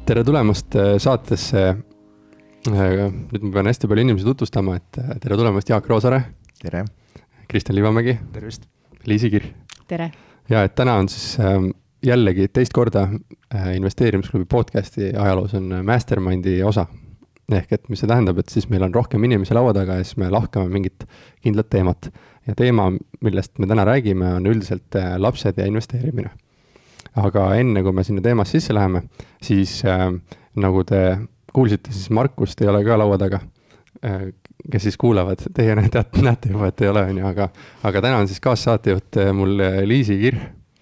Tere tulemast saatesse. Nüüd ma pean hästi palju inimesi tutvustama, et tere tulemast Jaak Roosaare. Tere. Kristjan Liivamägi. Tervist. Liisi Kirr. Tere. Ja et täna on siis jällegi teist korda investeerimisklubi podcasti ajaloos on Mastermindi osa. Ehk et mis see tähendab, et siis meil on rohkem inimesi laua taga ja siis me lahkame mingit kindlat teemat. Ja teema, millest me täna räägime, on üldiselt lapsed ja investeerimine. Aga enne, kui me sinna teemast sisse läheme, siis nagu te kuulsite, siis Markust ei ole ka laua taga, kes siis kuulavad. Teie näete juba, et ei ole, aga täna on siis kaassaatejuht mul Liisi Kirr.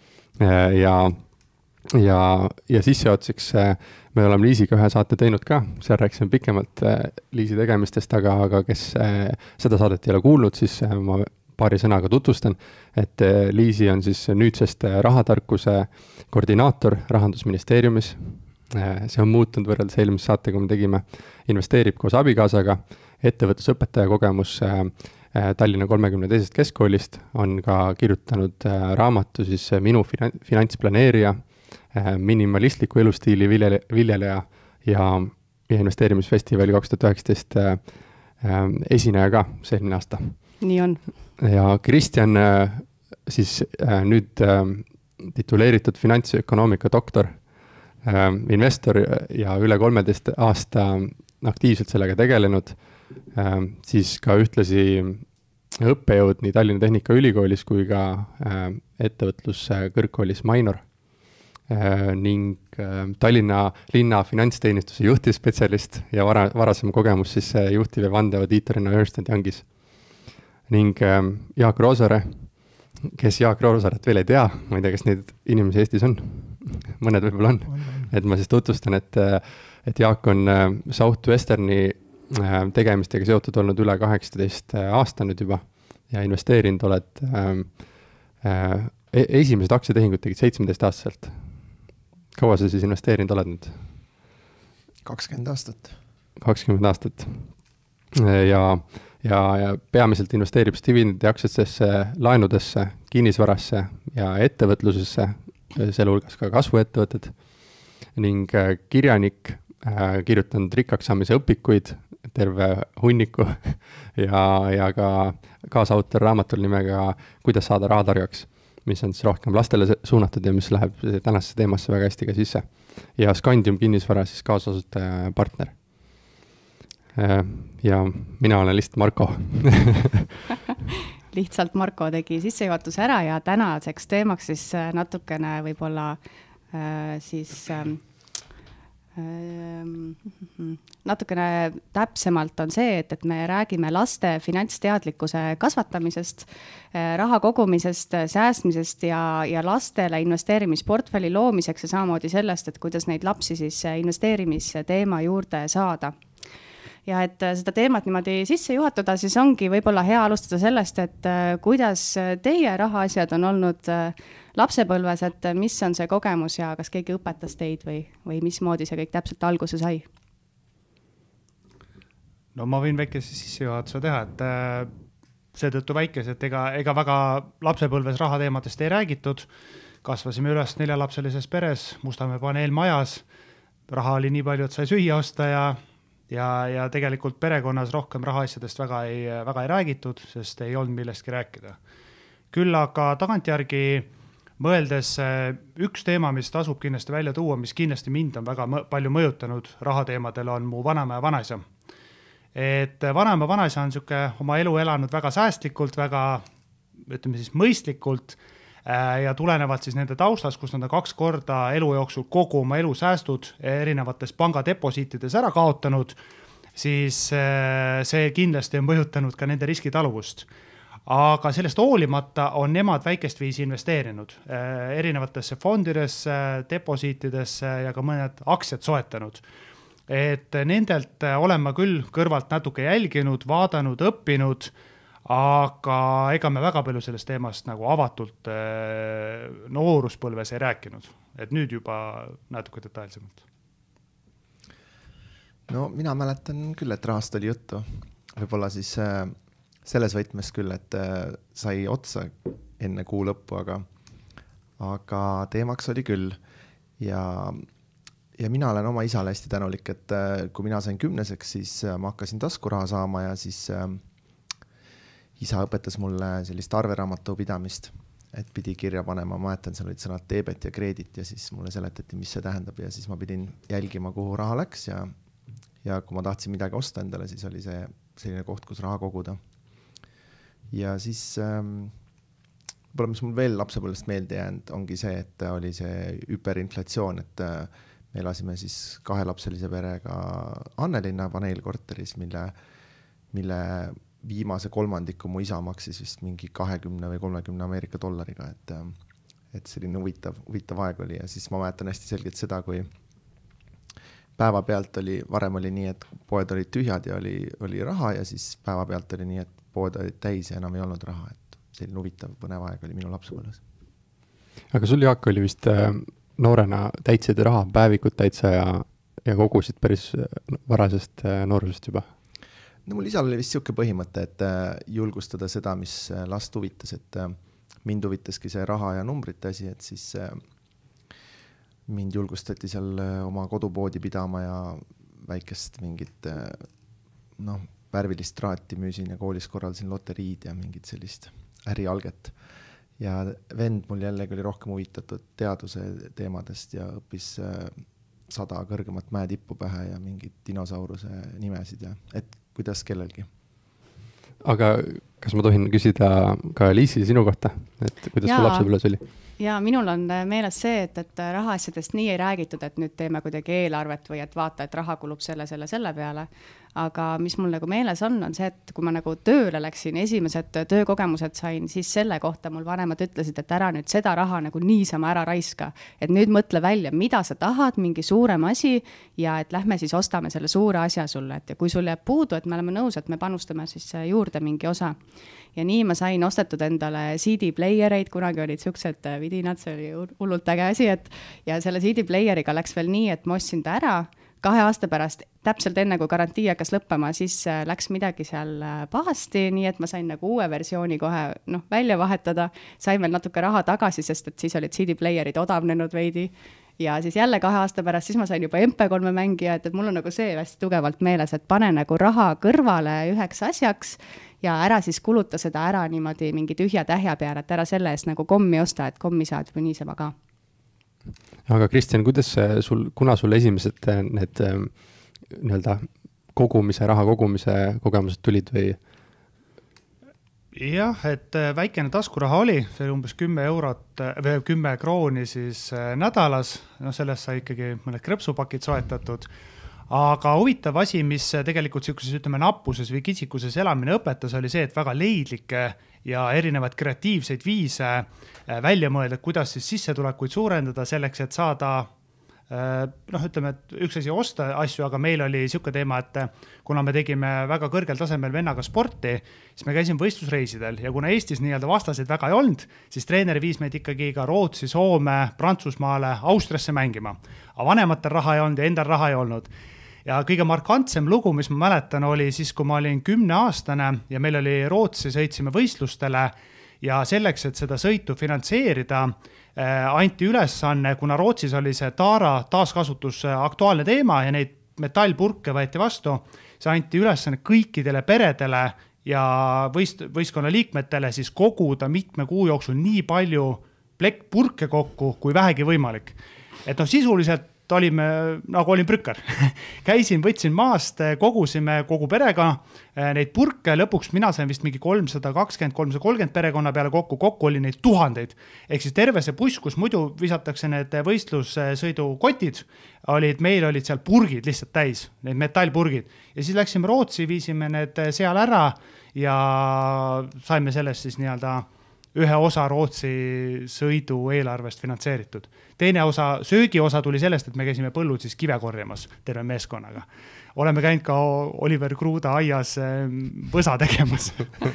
Ja sisseotseks me oleme Liisiga ühe saate teinud ka, seal rääkisime pikemalt Liisi tegemistest, aga kes seda saadet ei ole kuulnud, siis ma paari sõnaga tutvustan, et Liisi on siis nüüdsest rahatarkuse koordinaator Rahandusministeeriumis. See on muutunud võrreldes eelmise saate, kui me tegime Investeerib koos abikaasaga, ettevõtlusõpetaja kogemus Tallinna 32. keskkoolist, on ka kirjutanud raamatu siis Minu finantsplaneerija, minimalistliku elustiili viljeleja ja investeerimisfestivali 2019 esineja ka selline aasta. Nii on. Ja Kristjan siis nüüd tituleeritud finantsökonoomika doktor, investor ja üle 13 aasta aktiivselt sellega tegelenud, siis ka ühtlasi õppejõud nii Tallinna Tehnikaülikoolis kui ka ettevõtluskõrgkoolis Mainor ning Tallinna linna finantsteenistuse juhtivspetsialist ja varasem kogemus siis juhtiv ja vandeaudiitorina Ernst & Youngis. Ning Jaak Roosaare, kes Jaak Roosaaret veel ei tea, ma ei tea, kas neid inimesi Eestis on, mõned võib-olla on. Et ma siis tutvustan, et Jaak on Southwesterni tegemistega seotud olnud üle 18 aasta nüüd juba ja investeerinud oled esimesed aktsiatehingud tegid 17 aastaselt. Kaua sa siis investeerinud oled nüüd? 20 aastat. 20 aastat. Ja peamiselt investeerib dividendi aktsiatesse, laenudesse, kinnisvarasse ja ettevõtlusesse, selle hulgas ka kasvuettevõtted ning kirjanik, kirjutanud rikkaks saamise õpikuid, terve hunniku ja ka kaasautor raamatul nimega Kuidas saada rahatargaks, mis on siis rohkem lastele suunatud ja mis läheb tänasesse teemasse väga hästi ka sisse. Ja Scandium kinnisvara siis kaasasutaja partner. Ja mina olen lihtsalt Marko. Lihtsalt Marko tegi sissejuhatuse ära ja tänaseks teemaks siis natukene võib-olla siis natukene täpsemalt on see, et me räägime laste finantsteadlikkuse kasvatamisest, raha kogumisest, säästmisest ja lastele investeerimisportfelli loomiseks ja samamoodi sellest, et kuidas neid lapsi siis investeerimisteema juurde saada. Ja et seda teemat niimoodi sisse juhatada, siis ongi võib-olla hea alustada sellest, et kuidas teie rahaasjad on olnud lapsepõlves, et mis on see kogemus ja kas keegi õpetas teid või mismoodi see kõik täpselt alguse sai? No ma võin väikese sissejuhatuse teha, et seetõttu väikese, et ega väga lapsepõlves rahateemadest ei räägitud. Kasvasime üles 4-lapselises peres, Mustamäe paneelmajas, raha oli nii palju, et sai süüa osta ja tegelikult perekonnas rohkem rahaasjadest väga ei räägitud, sest ei olnud millestki rääkida. Küll aga tagantjärgi mõeldes üks teema, mis tasub kindlasti välja tuua, mis kindlasti mind on väga palju mõjutanud rahateemadel, on mu vanaema ja vanaisa. Et vanaema ja vanaisa on oma elu elanud väga säästlikult, väga ütleme siis mõistlikult ja tulenevad siis nende taustast, kus nad on 2 korda elu jooksul kogu oma elu säästud erinevates pangadeposiitides ära kaotanud, siis see kindlasti on mõjutanud ka nende riskitaluvust. Aga sellest hoolimata on nemad väikest viisi investeerinud erinevatesse fondidesse, deposiitidesse ja ka mõned aktsiad soetanud. Et nendelt olen ma küll kõrvalt natuke jälginud, vaadanud, õppinud, aga ega me väga palju sellest teemast nagu avatult nooruspõlves ei rääkinud. Et nüüd juba natuke detailsemalt. No mina mäletan küll, et rahast oli juttu. Võib-olla siis selles võtmes küll, et sai otsa enne kuu lõppu, aga teemaks oli küll. Ja ja mina olen oma isale hästi tänulik, et kui mina sain 10-seks, siis ma hakkasin taskuraha saama ja siis isa õpetas mulle sellist arveraamatu pidamist, et pidi kirja panema, ma mäletan, seal olid sõnad debet ja kreedit ja siis mulle seletati, mis see tähendab ja siis ma pidin jälgima, kuhu raha läks ja kui ma tahtsin midagi osta endale, siis oli see selline koht, kus raha koguda. Ja siis võib-olla, mis mul veel lapsepõlvest meelde jäänud, ongi see, et oli see hüperinflatsioon, et me elasime siis 2-lapselise perega Annelinna paneelkorteris, mille viimase kolmandiku mu isa maksis vist mingi 20 või 30 Ameerika dollariga, et selline huvitav aeg oli ja siis ma mäletan hästi selgelt seda, kui päeva pealt varem oli nii, et poed olid tühjad ja oli raha ja siis päeva pealt oli nii, et poed olid täis ja enam ei olnud raha, et selline huvitav põnev aeg oli minu lapsepõlves. Aga sul, Jaak, oli vist noorena täitsid raha, päevikut täitsa ja kogusid päris varasest noorusest juba? No mul isal oli vist siuke põhimõte, et julgustada seda, mis last huvitas, et mind huvitaski see raha ja numbrite asi, et siis mind julgustati seal oma kodupoodi pidama ja väikest mingit värvilist traati müüsin ja koolis korraldasin loteriid ja mingit sellist ärialget. Ja vend mul jällegi oli rohkem huvitatud teaduse teemadest ja õppis 100 kõrgemat mäetippu pähe ja mingid dinosauruse nimesid ja et kuidas kellelgi. Aga kas ma tohin küsida ka Liisi sinu kohta, et kuidas sul lapsepõlves oli? Ja minul on meeles see, et rahaasjadest nii ei räägitud, et nüüd teeme kuidagi eelarvet või et vaata, et raha kulub selle peale. Aga mis mul nagu meeles on see, et kui ma nagu tööle läksin, esimesed töökogemused sain, siis selle kohta mul vanemad ütlesid, et ära nüüd seda raha nagu niisama ära raiska. Et nüüd mõtle välja, mida sa tahad, mingi suurem asi ja et lähme siis ostame selle suure asja sulle. Et ja kui sul jääb puudu, et me oleme nõus, et me panustame siis juurde mingi osa. Ja nii ma sain ostetud endale CD-playereid, kunagi olid siuksed vidinad, see oli hullult äge asi, ja selle CD-playeriga läks veel nii, et ma ostsin ta ära 2 aasta pärast, täpselt enne kui garantii hakkas lõppema, siis läks midagi seal pahasti, nii et ma sain nagu uue versiooni kohe välja vahetada, sain veel natuke raha tagasi, sest et siis olid CD-playerid odavnenud veidi. Ja siis jälle 2 aasta pärast, siis ma sain juba MP3 mängija, et mul on nagu see hästi tugevalt meeles, et pane nagu raha kõrvale üheks asjaks ja ära siis kuluta seda ära niimoodi mingi tühja tähja peale, et ära selle eest nagu kommi osta, et kommi saad või niisama ka. Aga Kristjan, kuna sul esimesed need raha kogumise kogemused tulid või? Jah, et väikene taskuraha oli, see oli umbes 10 krooni siis nädalas, sellest sai ikkagi mõned krõpsupakid soetatud, aga huvitav asi, mis tegelikult siukeses nappuses või kitsikuses elamine õpetas, oli see, et väga leidlikke ja erinevaid kreatiivseid viise välja mõelda, kuidas siis sissetulekuid suurendada selleks, et saada ütleme, et üks asi osta asju, aga meil oli siuke teema, et kuna me tegime väga kõrgel tasemel vennaga sporti, siis me käisime võistlusreisidel ja kuna Eestis nii-öelda vastaseid väga ei olnud, siis treener viis meid ikkagi ka Rootsi, Soome, Prantsusmaale, Austriasse mängima. Aga vanematel raha ei olnud ja endal raha ei olnud. Ja kõige markantsem lugu, mis ma mäletan, oli siis, kui ma olin 10-aastane ja meil oli Rootsi, sõitsime võistlustele ja selleks, et seda sõitu finantseerida, anti ülesanne, kuna Rootsis oli see taara taaskasutus aktuaalne teema ja neid metallpurke võeti vastu, see anti ülesanne kõikidele peredele ja võistkonna liikmetele siis koguda mitme kuu jooksul nii palju purke kokku, kui vähegi võimalik. Et sisuliselt olin prükkar. Käisin, võtsin maast, kogusime kogu perega neid purke, lõpuks mina sain vist mingi 320-330 perekonna peale kokku oli neid tuhandeid. Ehk siis terve see buss, kus muidu visatakse need võistlussõidukotid, meil olid seal purgid lihtsalt täis, need metallpurgid. Ja siis läksime Rootsi, viisime need seal ära ja saime sellest siis nii-öelda ühe osa Rootsi sõidu eelarvest finantseeritud. Teine osa, söögi osa tuli sellest, et me käisime põllud siis kive korjamas terve meeskonnaga. Oleme käinud ka Oliver Kruuda aias võsa tegemas.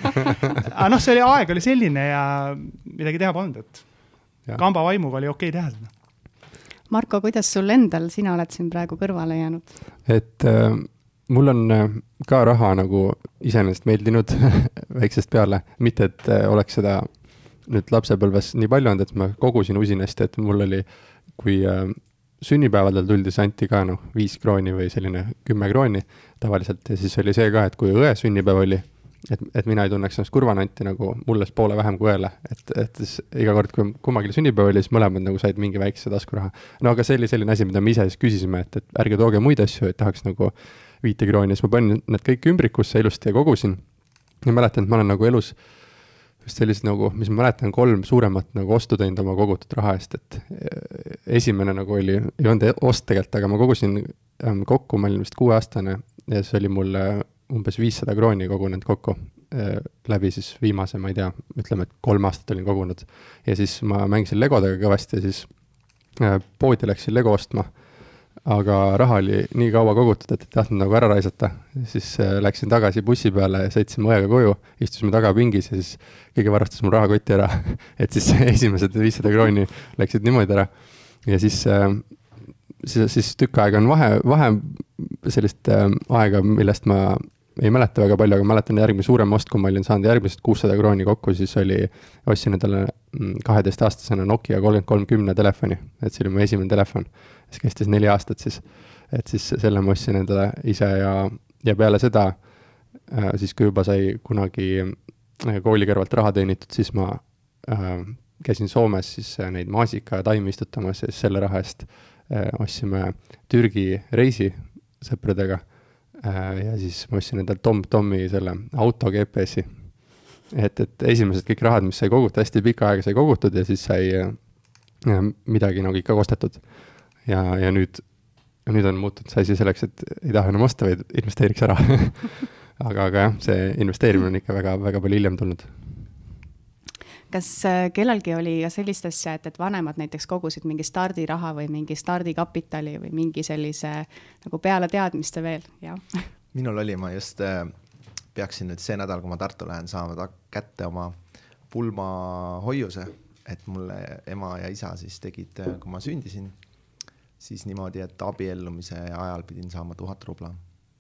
Aga see aeg oli selline ja midagi teha polnud, et kamba vaimuga oli okei teha seda. Marko, kuidas sul endal, sina oled siin praegu kõrvale jäänud? Et mul on ka raha nagu iseenesest meeldinud väiksest peale, mitte et oleks seda nüüd lapsepõlves nii palju olnud, et ma kogusin usinasti, et mul oli, kui sünnipäevadel tuldi, see anti ka 5 krooni või selline 10 krooni tavaliselt ja siis oli see ka, et kui õe sünnipäev oli, et mina ei tunneks ennast kurvana, anti nagu mullest poole vähem kui õele, et siis iga kord, kui kummagil sünnipäev oli, siis mõlemad nagu said mingi väikse taskuraha. No aga see oli selline asi, mida me ise siis küsisime, et ärge tooge muid asju, et tahaks nagu 5 krooni, siis ma panin need kõik ümbrikusse ilusti ja kogusin. Ja mäletan, et ma olen nagu elus just sellised nagu, mis ma mäletan, 3 suuremat nagu ostu teinud oma kogutud raha eest, et esimene nagu oli, ei olnud ost tegelikult, aga ma kogusin kokku, ma olin vist 6-aastane ja see oli mul umbes 500 krooni kogunenud kokku läbi siis viimase, ma ei tea, ütleme, et 3 aastat olin kogunud. Ja siis ma mängisin legodega kõvasti ja siis poodi läksin lego ostma, aga raha oli nii kaua kogutud, et ei tahtnud nagu ära raisata. Siis läksin tagasi bussi peale ja sõitsime õega koju, istusime tagapingis ja siis keegi varastas mul rahakoti ära, et siis esimesed 500 krooni läksid niimoodi ära. Ja siis tükk aega on vahe sellist aega, millest ma ei mäleta väga palju, aga mäletan järgmine suurem ost, kui ma olin saanud järgmised 600 krooni kokku, siis ostsin endale 12-aastasena Nokia 3310 telefoni, et see oli mu esimene telefon, siis kestis 4 aastat siis, et siis selle ma ostsin endale ise ja peale seda, siis kui juba sai kunagi kooli kõrvalt raha teenitud, siis ma käisin Soomes siis neid maasika taimi istutamas ja siis selle raha eest ostsime Türgi reisi sõpradega ja siis ma ostsin endal Tom-Tomi selle auto GPS-i. Et esimesed kõik rahad, mis sai kogutud, hästi pika aega sai kogutud ja siis sai midagi nagu ikka ostetud. Ja nüüd on muutunud see asi selleks, et ei taha enam osta, vaid investeeriks ära. aga jah, see investeerimine on ikka väga, väga palju hiljem tulnud. Kas kellelgi oli ka sellist asja, et vanemad näiteks kogusid mingi stardiraha või mingi stardikapitali või mingi sellise nagu peale teadmiste veel? Ja. Minul oli, ma just peaksin nüüd see nädal, kui ma Tartu lähen, saama kätte oma pulma hoiuse, et mulle ema ja isa siis tegid, kui ma sündisin, siis niimoodi, et abiellumise ajal pidin saama 1000 rubla.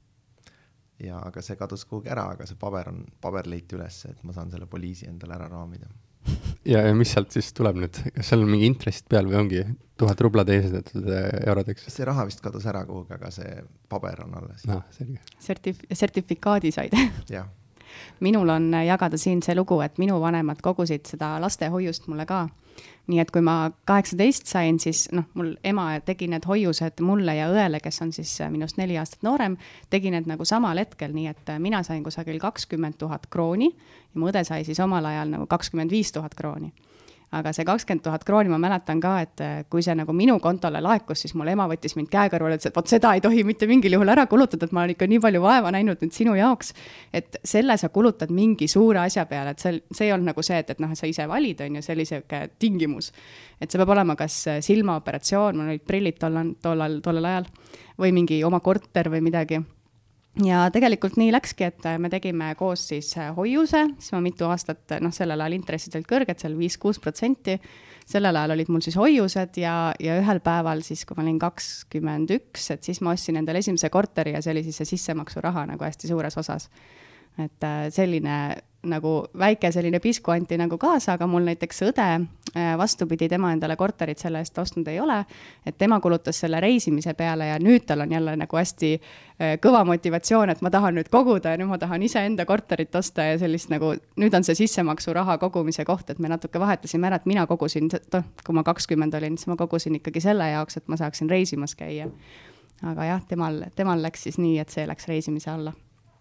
Ja aga see kadus kuhugi ära, aga see paber leiti üles, et ma saan selle poliisi endale ära raamida. Ja mis sealt siis tuleb nüüd? Kas seal on mingi intressist peal või ongi 1000 rubla teised eurodeks? See raha vist kadus ära kuhugi, aga see paber on alles. Sertifikaadi said. Jah. Minul on jagada siin see lugu, et minu vanemad kogusid seda lastehoiust mulle ka. Nii et kui ma 18 sain, siis mul ema tegi need hoiused mulle ja õele, kes on siis minust 4 aastat noorem, tegi need nagu samal hetkel, nii et mina sain kusagil 20 000 krooni ja mu õde sai siis omal ajal nagu 25 000 krooni. Aga see 20 000 krooni ma mäletan ka, et kui see nagu minu kontole laekus, siis mul ema võttis mind käekõrvale, et võt seda ei tohi mitte mingil juhul ära kulutada, et ma olen ikka nii palju vaeva näinud nüüd sinu jaoks, et selle sa kulutad mingi suure asja peale, et see ei olnud nagu see, et sa ise valid, on ju, sellise tingimus. Et see peab olema kas silmaoperatsioon, mul olid prillid tollel ajal, või mingi oma korter või midagi. Ja tegelikult nii läkski, et me tegime koos siis hoiuse, siis ma mitu aastat, sellel ajal intressid olid kõrged, seal 5-6%, sellel ajal olid mul siis hoiused ja ühel päeval siis, kui ma olin 21, et siis ma ostsin endale esimese korteri ja see oli siis see sissemaksu raha nagu hästi suures osas. Et selline nagu väike selline pisku anti nagu kaasa, aga mul näiteks õde vastupidi, tema endale korterit selle eest ostnud ei ole, et tema kulutas selle reisimise peale ja nüüd tal on jälle nagu hästi kõva motivatsioon, et ma tahan nüüd koguda ja nüüd ma tahan ise enda korterit osta ja sellist nagu, nüüd on see sissemaksu raha kogumise koht, et me natuke vahetasime ära, et mina kogusin, kui ma 20 olin, siis ma kogusin ikkagi selle jaoks, et ma saaksin reisimas käia. Aga jah, temal läks siis nii, et see läks reisimise alla.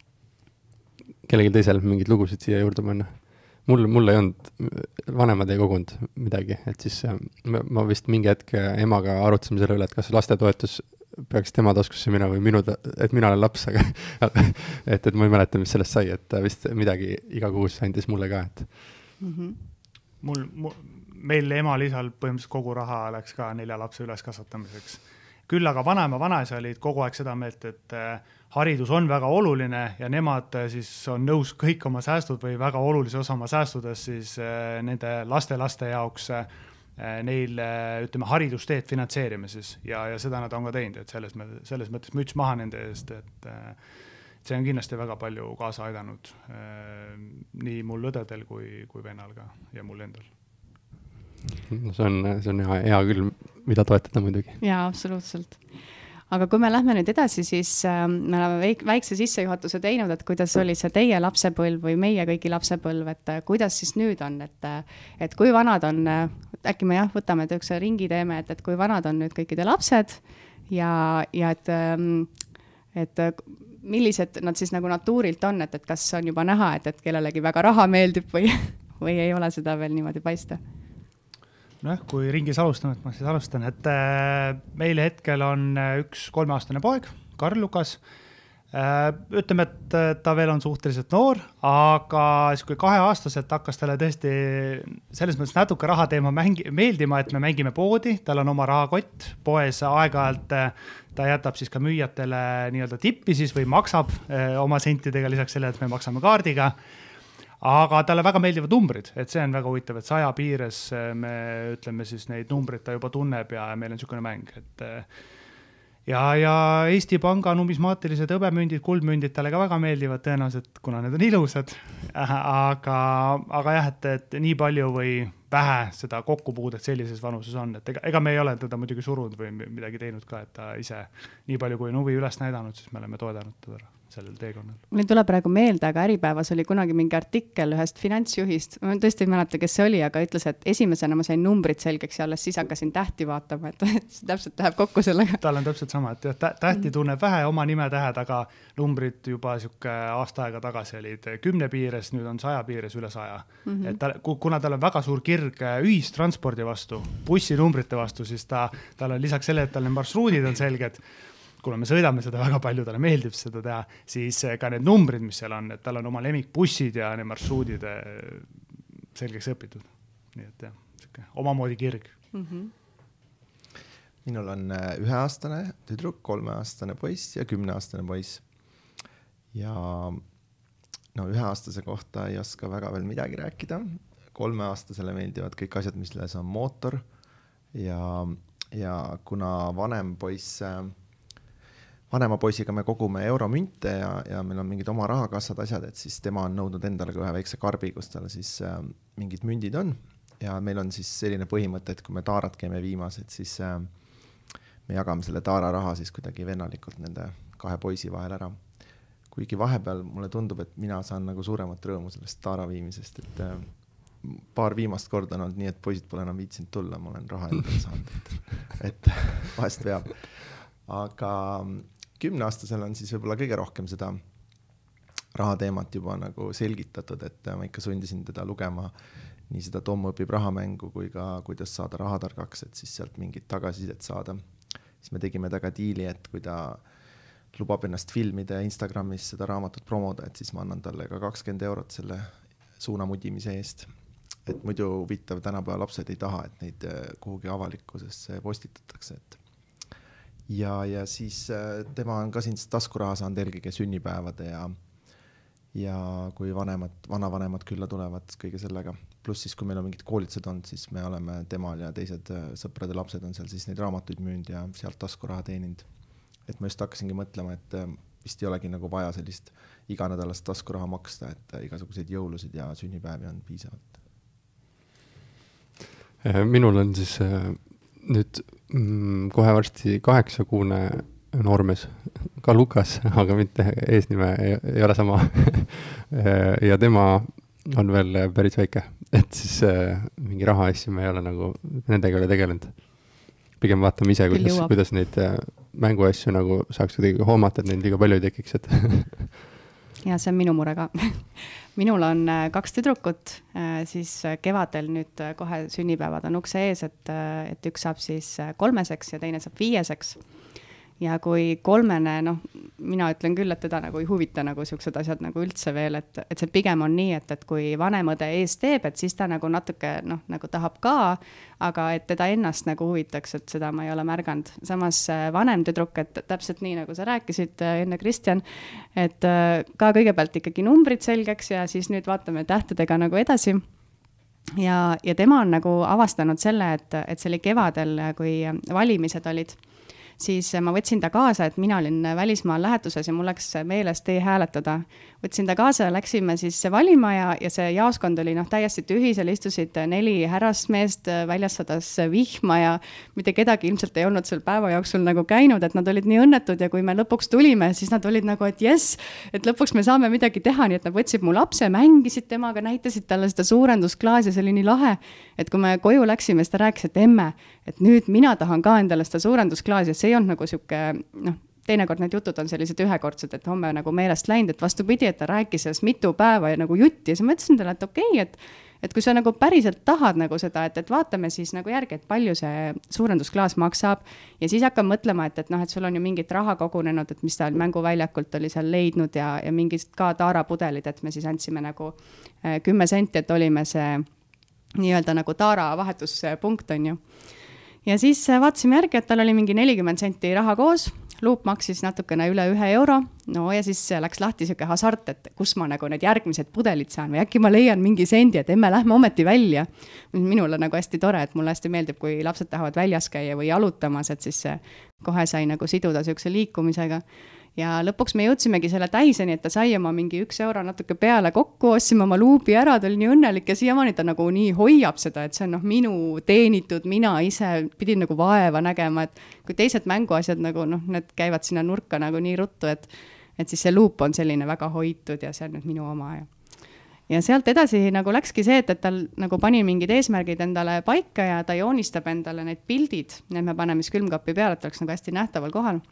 Kellegi teisel mingid lugusid siia juurde panna. Mul ei olnud, vanemad ei kogunud midagi, et siis ma vist mingi hetk emaga arutasime selle üle, et kas lastetoetus peaks tema taskusse minna või et mina olen laps, aga et ma ei mäleta, mis sellest sai, et vist midagi iga kuus andis mulle ka. Meil emal-isal põhimõtteliselt kogu raha läks ka 4 lapse üles kasvatamiseks. Küll aga vanaisa olid kogu aeg seda meelt, et haridus on väga oluline ja nemad siis on nõus kõik oma säästud või väga olulise osa oma säästudes siis nende laste jaoks neil, ütleme, haridusteed finantseerime siis ja seda nad on ka teinud, et selles mõttes müts maha nende eest, et see on kindlasti väga palju kaasa aidanud nii mul õdedel kui vennal ka ja mul endal. See on hea küll, mida toetada muidugi. Jaa, absoluutselt. Aga kui me lähme nüüd edasi, siis me oleme väikse sissejuhatuse teinud, et kuidas oli see teie lapsepõlv või meie kõigi lapsepõlv, et kuidas siis nüüd on, et kui vanad on, äkki me võtame üks ringi teeme, et kui vanad on nüüd kõikide lapsed ja et millised nad siis nagu natuurilt on, et kas on juba näha, et kellelegi väga raha meeldib või ei ole seda veel niimoodi paista? Kui ringis alustame, et ma siis alustan, et meile hetkel on üks 3-aastane poeg, Karl Lukas. Ütleme, et ta veel on suhteliselt noor, aga siis kui 2-aastaselt hakkas talle tõesti selles mõttes natuke rahateema meeldima, et me mängime poodi, tal on oma rahakott, poes aeg-ajalt ta jätab siis ka müüjatele nii-öelda tippi siis või maksab oma sentidega lisaks selle, et me maksame kaardiga. Aga talle väga meeldivad numbrid, et see on väga huvitav, et 100 piires me ütleme siis neid numbrid ta juba tunneb ja meil on niisugune mäng. Ja Eesti Panga numismaatilised hõbemündid, kuldmündid talle ka väga meeldivad tõenäoliselt, kuna need on ilusad. Aga jah, et nii palju või vähe seda kokkupuudet sellises vanuses on, et ega me ei ole teda muidugi surunud või midagi teinud ka, et ta ise nii palju kui on huvi üles näidanud, siis me oleme toedanud teda sellel teekonnal. Mul tuleb praegu meelde, aga Äripäevas oli kunagi mingi artikkel ühest finantsjuhist, ma tõesti ei mäleta, kes see oli, aga ütles, et esimesena ma sain numbrid selgeks ja alles siis hakkasin tähti vaatama, et see täpselt läheb kokku sellega. Tal on täpselt sama, et tähti tunneb vähe oma nimetähed, aga numbrid juba siuke aasta aega tagasi olid 10 piires, nüüd on 100 piires üle 100. Et kuna tal on väga suur kirg ühistranspordi vastu, bussinumbrite vastu, siis tal on lisaks selle, et tal need marsruudid on selged, kuna me sõidame seda väga palju, talle meeldib seda teha, siis ka need numbrid, mis seal on, et tal on oma lemmikbussid ja need marsruudid selgeks õpitud. Nii et jah, omamoodi kirg. Minul on 1-aastane tüdruk, 3-aastane poiss ja 10-aastane poiss. Ja 1-aastase kohta ei oska väga veel midagi rääkida. 3-aastasele meeldivad kõik asjad, milles on mootor ja kuna vanema poisiga me kogume euromünte ja meil on mingid oma rahakassad asjad, et siis tema on nõudnud endale ka ühe väikse karbi, kus tal siis mingid mündid on. Ja meil on siis selline põhimõte, et kui me taarat käime viimas, et siis me jagame selle taara raha siis kuidagi vennalikult nende 2 poisi vahel ära. Kuigi vahepeal mulle tundub, et mina saan nagu suuremat rõõmu sellest taara viimisest, et paar viimast korda on olnud nii, et poisid pole enam viitsinud tulla, ma olen raha endale saanud, et vahest veab. Aga 10-aastasel on siis võib-olla kõige rohkem seda rahateemat juba nagu selgitatud, et ma ikka sundisin teda lugema nii seda Tom õpib rahamängu kui ka kuidas saada rahatargaks, et siis sealt mingit tagasisidet saada. Siis me tegime taga diili, et kui ta lubab ennast filmida Instagramis seda raamatut promoda, et siis ma annan talle ka 20 eurot selle suunamudimise eest. Et muidu huvitav tänapäeva lapsed ei taha, et neid kuhugi avalikkusesse postitatakse, et ja siis tema on ka siin taskuraha saanud eelkõige sünnipäevade ja kui vanavanemad külla tulevad kõige sellega. Pluss siis, kui meil on mingid koolitused olnud, siis me oleme temal ja teised sõprade lapsed on seal siis neid raamatuid müünud ja sealt taskuraha teeninud. Et ma just hakkasingi mõtlema, et vist ei olegi nagu vaja sellist iganädalast taskuraha maksta, et igasuguseid jõulusid ja sünnipäevi on piisavalt. Minul on siis nüüd kohe varsti 8-kuune noormees, ka Lukas, aga mitte eesnime ei ole sama. Ja tema on veel päris väike, et siis mingi raha asju me ei ole nagu nendega ole tegelenud. Pigem vaatame ise, kuidas neid mänguasju nagu saaks kuidagi hoomata, et neid liiga palju ei tekiks. Ja see on minu mure ka. Minul on 2 tüdrukut, siis kevadel nüüd kohe sünnipäevad on ukse ees, et üks saab siis 3-seks ja teine saab 5-seks. Ja kui 3, mina ütlen küll, et teda nagu ei huvita nagu siuksed asjad nagu üldse veel, et see pigem on nii, et kui vanemõde ees teeb, et siis ta nagu natuke nagu tahab ka, aga et teda ennast nagu huvitaks, et seda ma ei ole märganud. Samas vanem tüdruk, et täpselt nii nagu sa rääkisid enne Kristjan, et ka kõigepealt ikkagi numbrid selgeks ja siis nüüd vaatame tähtedega nagu edasi. Ja tema on nagu avastanud selle, et see oli kevadel, kui valimised olid, siis ma võtsin ta kaasa, et mina olin välismaal lähetuses ja mul läks meelest e-hääletada. Võtsin ta kaasa ja läksime siis valima ja see jaoskond oli täiesti tühi, seal istusid 4 härrasmeest, väljas sadas vihma ja mitte kedagi ilmselt ei olnud seal päeva jooksul käinud, et nad olid nii õnnetud ja kui me lõpuks tulime, siis nad olid et jess, et lõpuks me saame midagi teha, nii et nad võtsid mu lapse, mängisid temaga, näitasid talle seda suurendusklaasi ja see oli nii lahe, et kui me koju läksime, siis ta rääkis, et emme, et nüüd mina tahan ka endale seda suurendusklaasi, et see ei olnud siuke, teinekord need jutud on sellised ühekordsed, et homme meelest läinud, et vastupidi, et ta rääkis sellest mitu päeva ja jutti ja siis ma ütlesin talle, et okei, et kui sa päriselt tahad seda, et vaatame siis järgi, et palju see suurendusklaas maksab ja siis hakkab mõtlema, et sul on ju mingit raha kogunenud, et mis ta mänguväljakult oli seal leidnud ja mingid ka taarapudelid, et me siis andsime 10 senti, et olime see nii-öelda taara vahetuspunkt on ju. Ja siis vaatasime järgi, et tal oli mingi 40 senti raha koos, luup maksis natukene üle 1 euro, no ja siis läks lahti siuke hasart, et kus ma need järgmised pudelid saan või äkki ma leian mingi sendi, et emme, lähme ometi välja. Minule hästi tore, et mulle hästi meeldib, kui lapsed tahavad väljas käia või jalutamas, et siis kohe sai siduda siukse liikumisega. Ja lõpuks me jõudsimegi selle täiseni, et ta sai oma mingi 1 euro natuke peale kokku, ostsime oma luubi ära, ta oli nii õnnelik ja siiamaani ta nii hoiab seda, et see on minu teenitud, mina ise pidin vaeva nägema, et kui teised mänguasjad need käivad sinna nurka nii ruttu, et siis see luup on selline väga hoitud ja see on nüüd minu oma. Ja sealt edasi läkski see, et tal pani mingid eesmärgid endale paika ja ta joonistab endale need pildid, need me paneme siis külmkappi peale, et oleks hästi nähtaval kohal.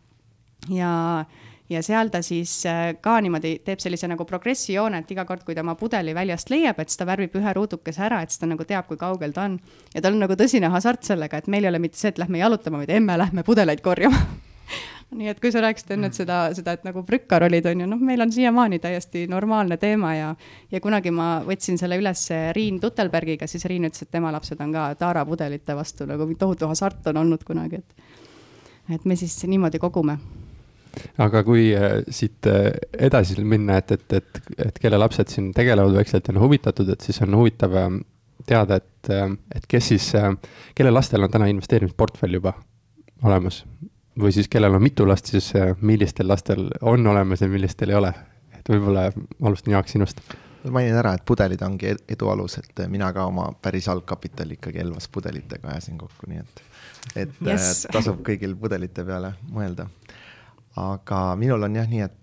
Ja seal ta siis ka niimoodi teeb sellise progressijoone, et iga kord, kui ta oma pudeli väljast leiab, et siis ta värvib ühe ruudukese ära, et siis ta teab, kui kaugel ta on. Ja tal on tõsine hasart sellega, et meil ei ole mitte see, et lähme jalutama, vaid emme, lähme pudeleid korjama. Nii et kui sa rääkisid enne seda, et prükkar olid, on ju, meil on siiamaani täiesti normaalne teema ja kunagi ma võtsin selle üles Riin Tutelbergiga, siis Riin ütles, et tema lapsed on ka taarapudelite vastu, tohutu hasart on olnud kunagi, et me siis niimoodi kogume. Aga kui siit edasi minna, et kelle lapsed siin tegelevad vaikselt ja on huvitatud, et siis on huvitav teada, et kes siis, kelle lastel on täna investeerimisportfell juba olemas või siis kellel on mitu last, siis millistel lastel on olemas ja millistel ei ole. Et võib-olla alustan Jaak sinust. Mainin ära, et pudelid ongi edu alus, et mina ka oma päris algkapital ikkagi Elvas pudelitega ajasin kokku, nii et yes. Tasub kõigil pudelite peale mõelda. Aga minul on jah nii, et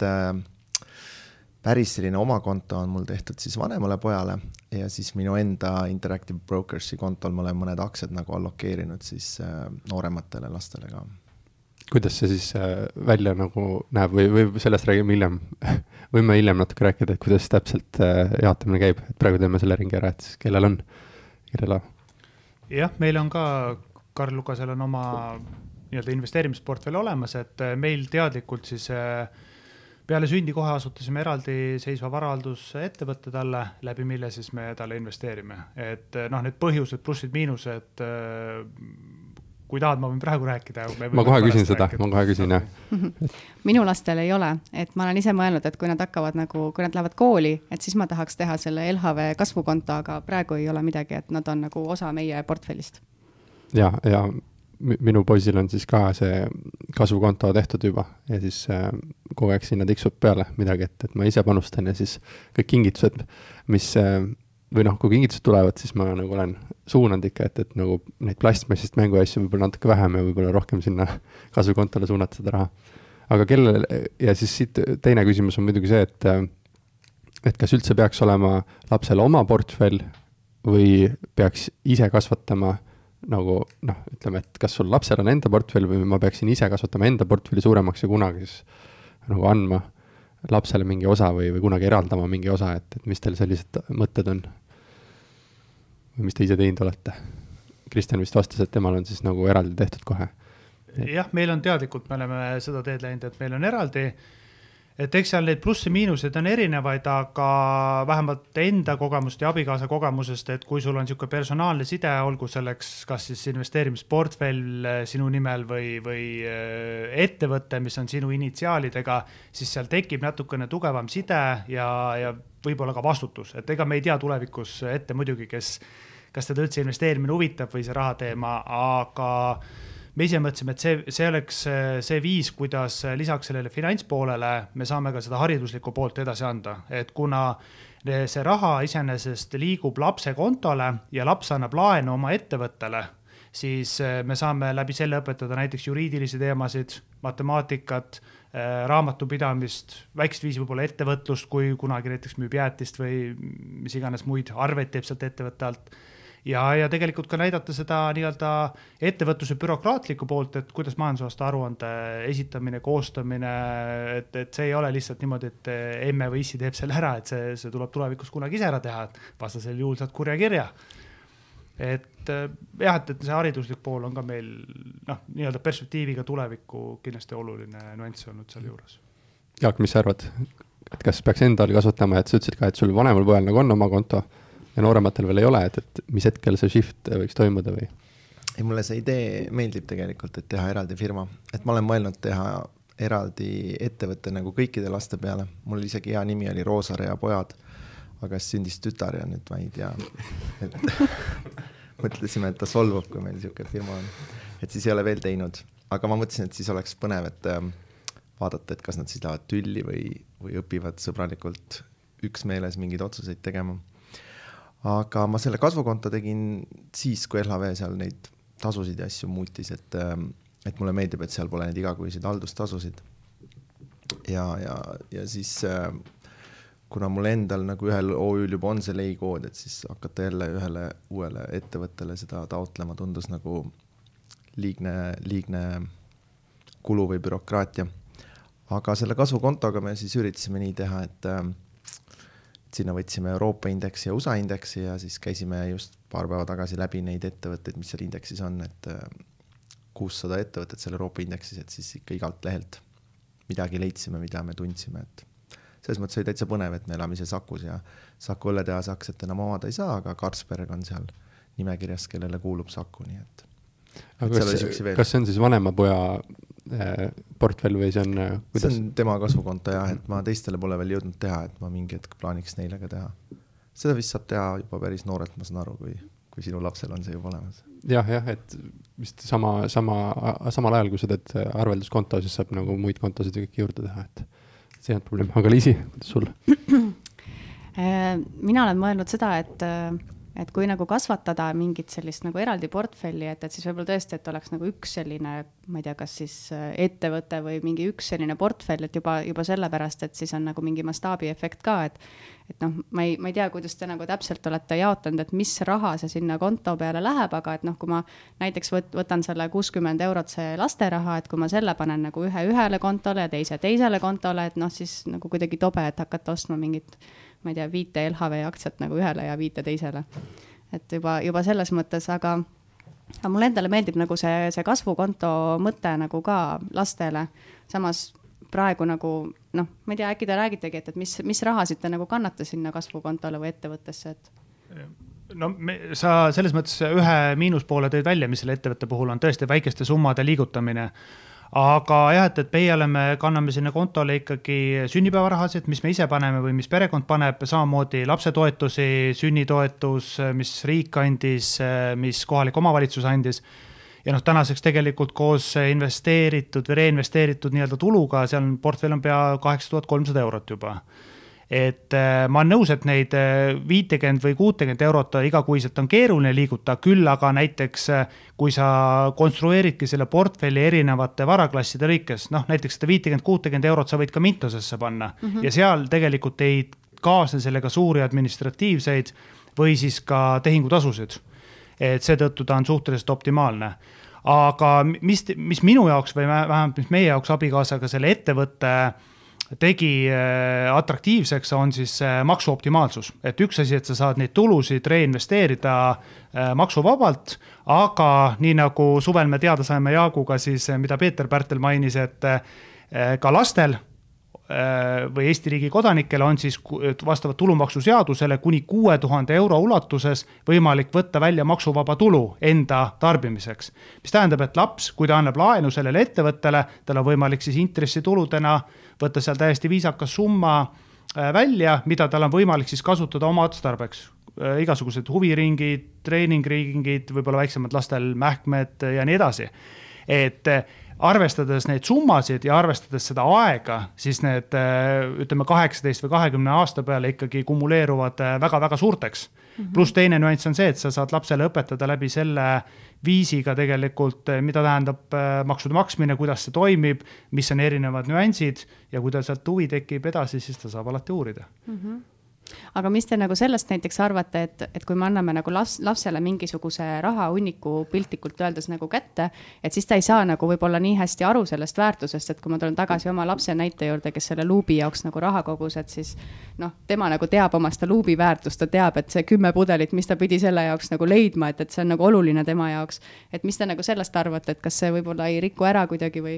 päris selline oma konto on mul tehtud siis vanemale pojale ja siis minu enda Interactive Brokersi kontol ma olen mõned aktsiad allokeerinud siis noorematele lastele ka. Kuidas see siis välja näeb või sellest räägime hiljem? Võime hiljem natuke rääkida, et kuidas täpselt jaotamine käib, et praegu teeme selle ringi ära, et siis kellel on, kellel on? Jah, meil on ka, Karl Lukasel on oma investeerimisportfell olemas, et meil teadlikult siis peale sündi kohe asutasime eraldi seisva varahaldus ettevõtte talle, läbi mille siis me talle investeerime. Et need põhjused, plussid, miinused, kui tahad, ma võin praegu rääkida. Ma kohe küsin seda, jah. Minu lastel ei ole, et ma olen ise mõelnud, et kui nad hakkavad kui nad lähevad kooli, et siis ma tahaks teha selle LHV kasvukonto, aga praegu ei ole midagi, et nad on osa meie portfellist. Ja minu poisil on siis ka see kasvukonto tehtud juba ja siis kogu aeg sinna tiksub peale midagi, et ma ise panustan ja siis kõik kingitused, mis või kui kingitused tulevad, siis ma olen suunanud ikka, et neid plastmassist mänguasju võib-olla natuke vähem ja võib-olla rohkem sinna kasvukontole suunata seda raha. Aga kellel, ja siis siit teine küsimus on muidugi see, et kas üldse peaks olema lapsel oma portfell või peaks ise kasvatama ütleme, et kas sul lapsel on enda portfell või ma peaksin ise kasvatama enda portfelli suuremaks ja kunagi siis andma lapsele mingi osa või kunagi eraldama mingi osa, et mis teil sellised mõtted on? Või mis te ise teinud olete? Kristjan vist vastas, et temal on siis eraldi tehtud kohe. Jah, meil on teadlikult, me oleme seda teed läinud, et meil on eraldi, et eks seal neid plussi miinused on erinevaid, aga vähemalt enda kogemust ja abikaasa kogemusest, et kui sul on niisugune personaalne side, olgu selleks kas siis investeerimisportfell sinu nimel või ettevõte, mis on sinu initsiaalidega, siis seal tekib natukene tugevam side ja võib-olla ka vastutus. Et ega me ei tea tulevikus ette muidugi, kas teda üldse investeerimine huvitab või see rahateema, aga me ise mõtlesime, et see oleks see viis, kuidas lisaks sellele finantspoolele me saame ka seda hariduslikku poolt edasi anda, et kuna see raha iseenesest liigub lapse kontole ja laps annab laenu oma ettevõttele, siis me saame läbi selle õpetada näiteks juriidilisi teemasid, matemaatikat, raamatupidamist, väikest viisi võib-olla ettevõtlust, kui kunagi näiteks müüb jäätist või mis iganes muid arveid teeb sealt ettevõtte alt. Ja tegelikult ka näidata seda nii-öelda ettevõtluse bürokraatlikku poolt, et kuidas majandusaasta aruande esitamine, koostamine, et see ei ole lihtsalt niimoodi, et emme või issi teeb selle ära, et see tuleb tulevikus kunagi ise ära teha, et vastasel juhul saad kurja kirja. Et see hariduslik pool on ka meil nii-öelda perspektiiviga tulevikku kindlasti oluline nüanss olnud seal juures. Jaak, mis sa arvad? Et kas peaks endal kasutama, et sa ütlesid ka, et sul vanemal pojal nagu on oma konto ja noorematel veel ei ole, et mis hetkel see shift võiks toimuda või? Ei, mulle see idee meeldib tegelikult, et teha eraldi firma. Et ma olen mõelnud teha eraldi ettevõtte nagu kõikide laste peale. Mul isegi hea nimi oli Roosare ja pojad, aga sündis tütar ja nüüd ma ei tea. Et mõtlesime, et ta solvub, kui meil niisugune firma on. Et siis ei ole veel teinud. Aga ma mõtlesin, et siis oleks põnev, et vaadata, et kas nad siis lähevad tülli või õpivad sõbralikult üksmeeles mingeid otsuseid tegema. Aga ma selle kasvukonto tegin siis, kui LHV seal neid tasusid ja asju muutis, et mulle meeldib, et seal pole neid igakuiseid haldustasusid. Ja siis kuna mul endal nagu ühel OÜ-l juba on see leikood, et siis hakata jälle ühele uuele ettevõttele seda taotlema tundus nagu liigne kulu või bürokraatia. Aga selle kasvukontoga me siis üritasime nii teha, et sinna võtsime Euroopa indeksi ja USA indeksi ja siis käisime just paar päeva tagasi läbi neid ettevõtteid, mis seal indeksis on, et 600 ettevõtted seal Euroopa indeksis, et siis ikka igalt lehelt midagi leidsime, mida me tundsime, et selles mõttes oli täitsa põnev, et me elame ise Sakus ja Saku õlletehase aktsiat enam omada ei saa, aga Carlsberg on seal nimekirjas, kellele kuulub Saku, nii et aga kas see on siis vanema poja portfell või see on kuidas? See on tema kasvukonto jah, et ma teistele pole veel jõudnud teha, et ma mingi hetk plaaniks neile ka teha. Seda vist saab teha juba päris noorelt, ma saan aru, kui sinu lapsel on see juba olemas. Jah, et vist samal ajal, kui sa teed arvelduskonto, siis saab nagu muid kontosid kõik juurde teha, et see on probleem. Aga Liisi, kuidas sul? Mina olen mõelnud seda, et kui nagu kasvatada mingit sellist nagu eraldi portfelli, et siis võib-olla tõesti, et oleks nagu üks selline, ma ei tea, kas siis ettevõte või mingi üks selline portfell, et juba sellepärast, et siis on nagu mingi mastaabi efekt ka, et ma ei tea, kuidas te nagu täpselt olete jaotanud, et mis raha see sinna konto peale läheb, aga et kui ma näiteks võtan selle 60 eurot see lasteraha, et kui ma selle panen nagu ühele kontole ja teisele kontole, et siis nagu kuidagi tobe, et hakata ostma mingit ma ei tea, 5 LHV aktsiat nagu ühele ja 5 teisele. Et juba selles mõttes, aga mulle endale meeldib nagu see kasvukonto mõte nagu ka lastele. Samas praegu nagu, ma ei tea, äkki te räägitegi, et mis rahasid te nagu kannate sinna kasvukontole või ettevõttesse, et sa selles mõttes ühe miinuspoole tõid välja, mis selle ettevõtte puhul on tõesti väikeste summade liigutamine. Aga jah, et meie kanname sinna kontole ikkagi sünnipäevarahasid, mis me ise paneme või mis perekond paneb, samamoodi lapsetoetusi, sünnitoetus, mis riik andis, mis kohalik omavalitsus andis. Ja tänaseks tegelikult koos investeeritud või reinvesteeritud nii-öelda tuluga, seal portfell on pea 8300 eurot juba. Et ma olen nõus, et neid 50 või 60 eurot igakuiselt on keeruline liiguta, küll aga näiteks kui sa konstrueeridki selle portfelli erinevate varaklasside lõikes, näiteks seda 50-60 eurot sa võid ka Mintosesse panna ja seal tegelikult ei kaasne sellega suuri administratiivseid või siis ka tehingutasusid. Et seetõttu ta on suhteliselt optimaalne. Aga mis minu jaoks või vähemalt mis meie jaoks abikaasaga selle ettevõtte tegi atraktiivseks on siis maksuoptimaalsus. Et üks asi, et sa saad neid tulusid reinvesteerida maksuvabalt, aga nii nagu suvel me teada saime Jaaguga siis, mida Peeter Pärtel mainis, et ka lastel või Eesti riigi kodanikele on siis vastavalt tulumaksuseadusele kuni 6000 euro ulatuses võimalik võtta välja maksuvaba tulu enda tarbimiseks. Mis tähendab, et laps, kui ta annab laenu sellele ettevõttele, tal on võimalik siis intressituludena võtta seal täiesti viisakas summa välja, mida tal on võimalik siis kasutada oma otstarbeks. Igasugused huviringid, treeningringid, võib-olla väiksemad lastel mähkmed ja nii edasi. et arvestades neid summasid ja arvestades seda aega, siis need, ütleme 18 või 20 aasta peale ikkagi kumuleeruvad väga-väga suurteks. Plus teine nüanss on see, et sa saad lapsele õpetada läbi selle viisiga tegelikult, mida tähendab maksude maksmine, kuidas see toimib, mis on erinevad nüansid ja kui ta sealt huvi tekib edasi, siis ta saab alati uurida. Aga mis te nagu sellest näiteks arvate, et kui me anname nagu lapsele mingisuguse rahahunniku piltlikult öeldes nagu kätte, et siis ta ei saa nagu võib-olla nii hästi aru sellest väärtusest, et kui ma tulen tagasi oma lapse näite juurde, kes selle luubi jaoks nagu raha kogus, et siis tema nagu teab oma seda luubi väärtust, ta teab, et see 10 pudelit, mis ta pidi selle jaoks nagu leidma, et see on nagu oluline tema jaoks. Et mis te nagu sellest arvate, et kas see võib-olla ei riku ära kuidagi või?